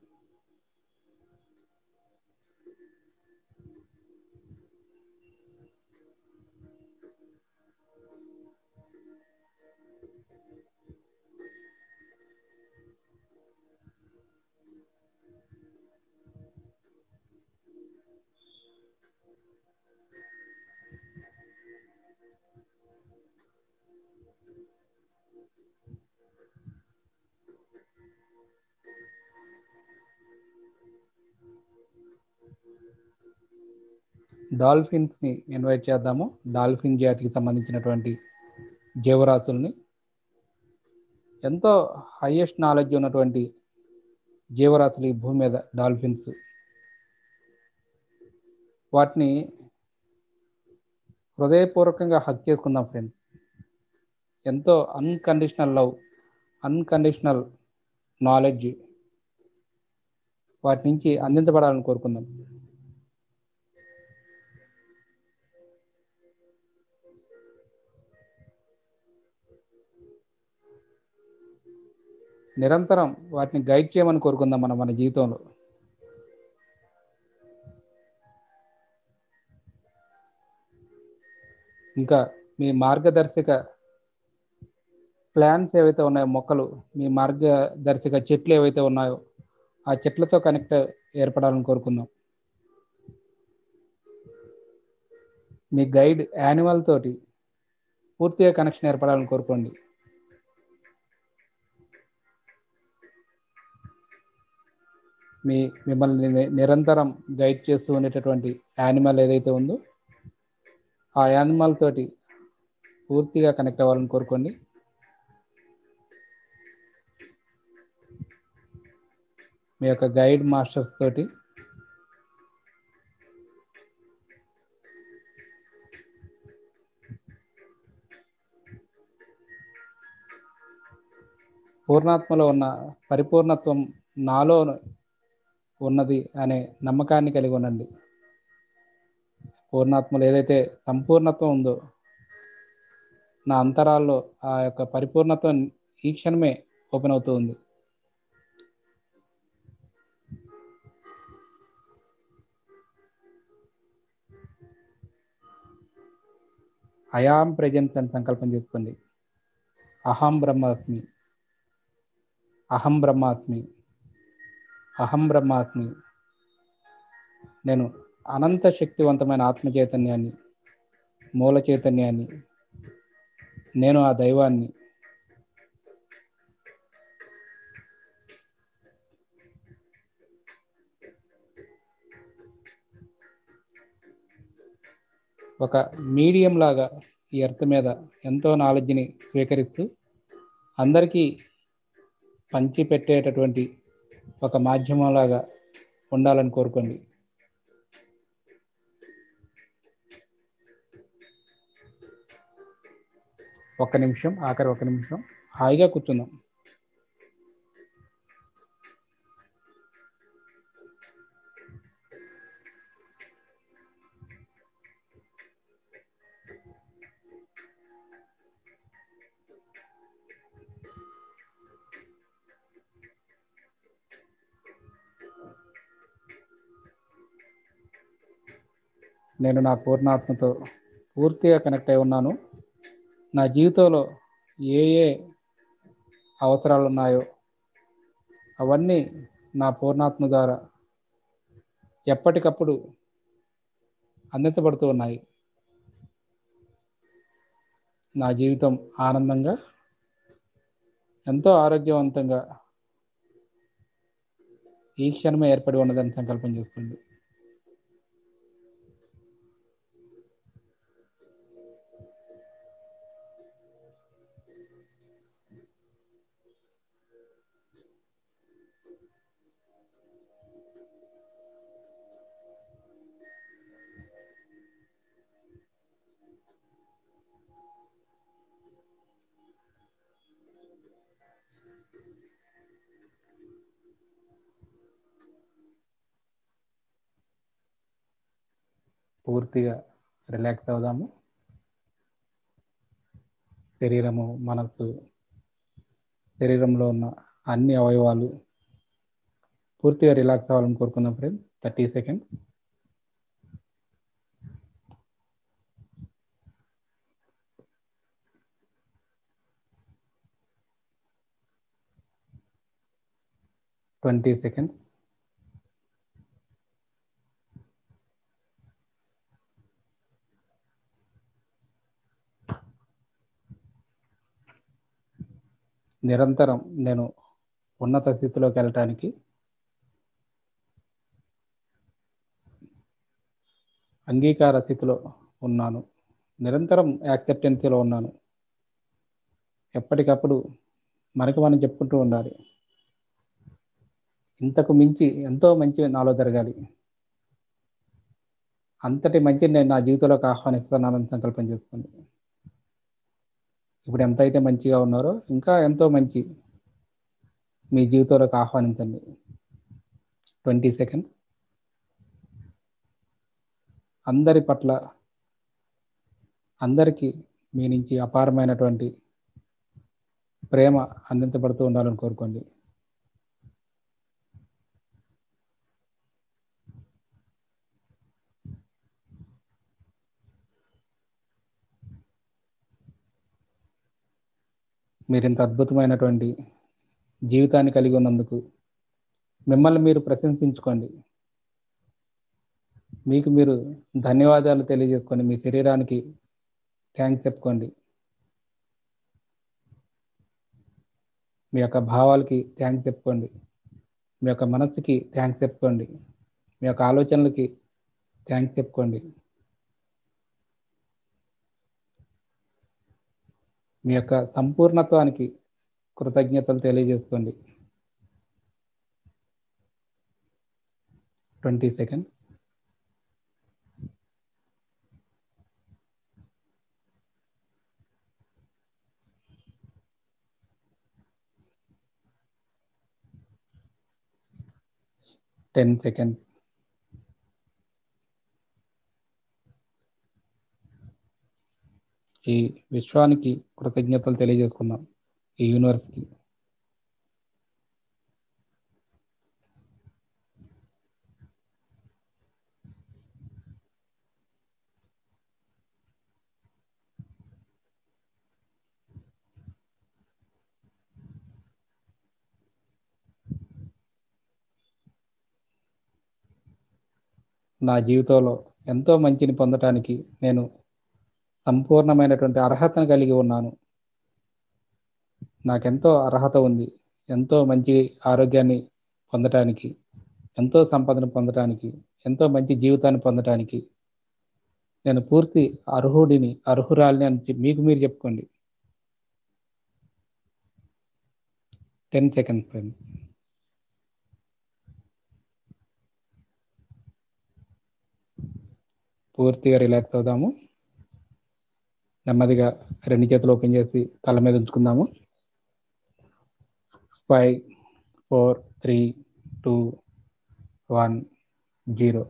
డాల్ఫిన్స్ని ఇన్వైట్ చేద్దాము. డాల్ఫిన్ జాతికి సంబంధించినటువంటి జీవరాశుల్ని, ఎంతో హైయెస్ట్ నాలెడ్జ్ ఉన్నటువంటి జీవరాశులు ఈ భూమి మీద డాల్ఫిన్స్. వాటిని హృదయపూర్వకంగా హక్ చేసుకుందాం ఫ్రెండ్స్. ఎంతో అన్కండిషనల్ లవ్, అన్కండిషనల్ నాలెడ్జ్ వాటి నుంచి అందించబడాలని కోరుకుందాం. నిరంతరం వాటిని గైడ్ చేయమని కోరుకుందాం మనం మన జీవితంలో. ఇంకా మీ మార్గదర్శక ప్లాన్స్ ఏవైతే ఉన్నాయో, మొక్కలు, మీ మార్గదర్శక చెట్లు ఏవైతే ఉన్నాయో ఆ చెట్లతో కనెక్ట్ ఏర్పడాలని కోరుకుందాం. మీ గైడ్ యానిమల్ తోటి పూర్తిగా కనెక్షన్ ఏర్పడాలని కోరుకోండి. మీ మిమ్మల్ని నిరంతరం గైడ్ చేస్తూ ఉండేటటువంటి యానిమల్ ఏదైతే ఉందో ఆ యానిమల్ తోటి పూర్తిగా కనెక్ట్ అవ్వాలని కోరుకోండి. మీ యొక్క గైడ్ మాస్టర్స్ తోటి పూర్ణాత్మలో ఉన్న పరిపూర్ణత్వం నాలో ఉన్నది అనే నమ్మకాన్ని కలిగి ఉండండి. పూర్ణాత్మలో ఏదైతే సంపూర్ణత్వం ఉందో నా అంతరాల్లో ఆ యొక్క పరిపూర్ణత్వం ఈ క్షణమే ఓపెన్ అవుతూ ఉంది. అయాం ప్రెజెన్స్ అని సంకల్పం చేసుకోండి. అహం బ్రహ్మాస్మి, అహం బ్రహ్మాస్మి, అహం బ్రహ్మాస్మి. నేను అనంత శక్తివంతమైన ఆత్మ చైతన్యాన్ని, మూల చైతన్యాన్ని, నేను ఆ దైవాన్ని. ఒక మీడియం లాగా ఈ ఎర్త్ మీద ఎంతో నాలెడ్జ్ని స్వీకరిస్తూ అందరికీ పంచి పెట్టేటటువంటి ఒక మాధ్యమంలాగా ఉండాలని కోరుకోండి. ఒక్క నిమిషం, ఆఖరి ఒక్క నిమిషం హాయిగా కూర్చుందాం. నేను నా పూర్ణాత్మతో పూర్తిగా కనెక్ట్ అయి ఉన్నాను. నా జీవితంలో ఏ ఏ అవసరాలు ఉన్నాయో అవన్నీ నా పూర్ణాత్మ ద్వారా ఎప్పటికప్పుడు అందించబడుతూ ఉన్నాయి. నా జీవితం ఆనందంగా, ఎంతో ఆరోగ్యవంతంగా ఈ క్షణమే ఏర్పడి ఉన్నదని సంకల్పం చేసుకోండి. పూర్తిగా రిలాక్స్ అవుదాము. శరీరము, మనస్సు, శరీరంలో ఉన్న అన్ని అవయవాలు పూర్తిగా రిలాక్స్ అవ్వాలని కోరుకుందాం friend. Thirty seconds. Twenty seconds. నిరంతరం నేను ఉన్నత స్థితిలోకి వెళ్ళటానికి అంగీకార స్థితిలో ఉన్నాను, నిరంతరం యాక్సెప్టెన్సీలో ఉన్నాను. ఎప్పటికప్పుడు మనకు మనం చెప్పుకుంటూ ఉండాలి, ఇంతకు మించి ఎంతో మంచి నాలో జరగాలి, అంతటి మంచిని నేను నా జీవితంలోకి ఆహ్వానిస్తున్నానని సంకల్పం చేసుకోండి. ఇప్పుడు ఎంత అయితే మంచిగా ఉన్నారో ఇంకా ఎంతో మంచి మీ జీవితంలోకి ఆహ్వానించండి. Twenty seconds. అందరి పట్ల, అందరికీ మీ నుంచి అపారమైనటువంటి ప్రేమ అందించబడుతూ ఉండాలని కోరుకోండి. మీరు ఇంత అద్భుతమైనటువంటి జీవితాన్ని కలిగి ఉన్నందుకు మిమ్మల్ని మీరు ప్రశంసించుకోండి. మీకు మీరు ధన్యవాదాలు తెలియజేసుకోండి. మీ శరీరానికి థ్యాంక్స్ చెప్పుకోండి. మీ యొక్క భావాలకి థ్యాంక్స్ చెప్పుకోండి. మీ యొక్క మనస్సుకి థ్యాంక్స్ చెప్పుకోండి. మీ యొక్క ఆలోచనలకి థ్యాంక్స్ చెప్పుకోండి. మీ యొక్క సంపూర్ణత్వానికి కృతజ్ఞతలు తెలియజేసుకోండి. Twenty seconds. Ten seconds. ఈ విశ్వానికి కృతజ్ఞతలు తెలియజేసుకుందాం, ఈ యూనివర్స్కి. నా జీవితంలో ఎంతో మంచిని పొందటానికి నేను సంపూర్ణమైనటువంటి అర్హతను కలిగి ఉన్నాను. నాకెంతో అర్హత ఉంది, ఎంతో మంచి ఆరోగ్యాన్ని పొందటానికి, ఎంతో సంపదను పొందటానికి, ఎంతో మంచి జీవితాన్ని పొందటానికి నేను పూర్తి అర్హుడిని, అర్హురాలిని అని మీకు మీరు చెప్పుకోండి. Ten seconds friends. పూర్తిగా రిలాక్స్ అవుదాము. నెమ్మదిగా రెండు చేతులు ఓపెన్ చేసి కళ్ళ మీద ఉంచుకుందాము. Five, four, three, two, one, zero.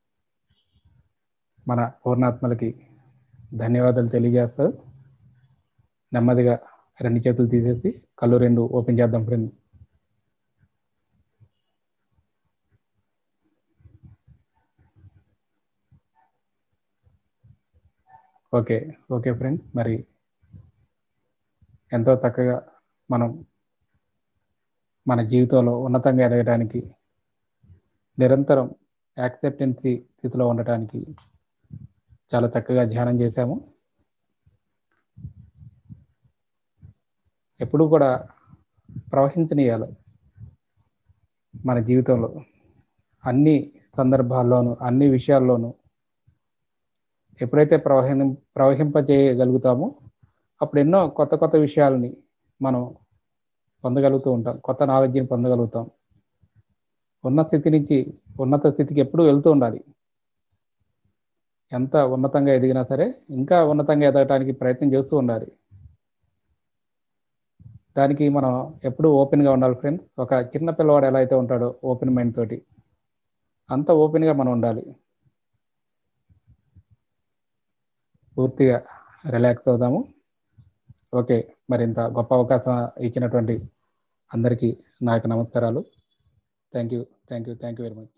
మన పూర్ణాత్మలకి ధన్యవాదాలు తెలియజేస్తూ నెమ్మదిగా రెండు చేతులు తీసేసి కళ్ళు రెండు ఓపెన్ చేద్దాం ఫ్రెండ్స్. ఓకే ఓకే ఫ్రెండ్స్, మరి ఎంతో చక్కగా మనం మన జీవితంలో ఉన్నతంగా ఎదగడానికి, నిరంతరం యాక్సెప్టెన్సీ స్థితిలో ఉండటానికి చాలా చక్కగా ధ్యానం చేశాము. ఎప్పుడూ కూడా ప్రవహించనీయాలి మన జీవితంలో, అన్ని సందర్భాల్లోనూ, అన్ని విషయాల్లోనూ. ఎప్పుడైతే ప్రవహి ప్రవహింపజేయగలుగుతామో అప్పుడు ఎన్నో కొత్త కొత్త విషయాలని మనం పొందగలుగుతూ ఉంటాం, కొత్త నాలెడ్జ్ని పొందగలుగుతాం. ఉన్న స్థితి నుంచి ఉన్నత స్థితికి ఎప్పుడూ వెళ్తూ ఉండాలి. ఎంత ఉన్నతంగా ఎదిగినా సరే ఇంకా ఉన్నతంగా ఎదగటానికి ప్రయత్నం చేస్తూ ఉండాలి. దానికి మనం ఎప్పుడూ ఓపెన్గా ఉండాలి ఫ్రెండ్స్. ఒక చిన్న పిల్లవాడు ఎలా అయితే ఉంటాడో ఓపెన్ మైండ్ తోటి, అంత ఓపెన్గా మనం ఉండాలి. పూర్తిగా రిలాక్స్ అవుదాము. ఓకే, మరి ఇంత గొప్ప అవకాశం ఇచ్చినటువంటి అందరికీ నా యొక్క నమస్కారాలు. Thank you thank you thank you very much.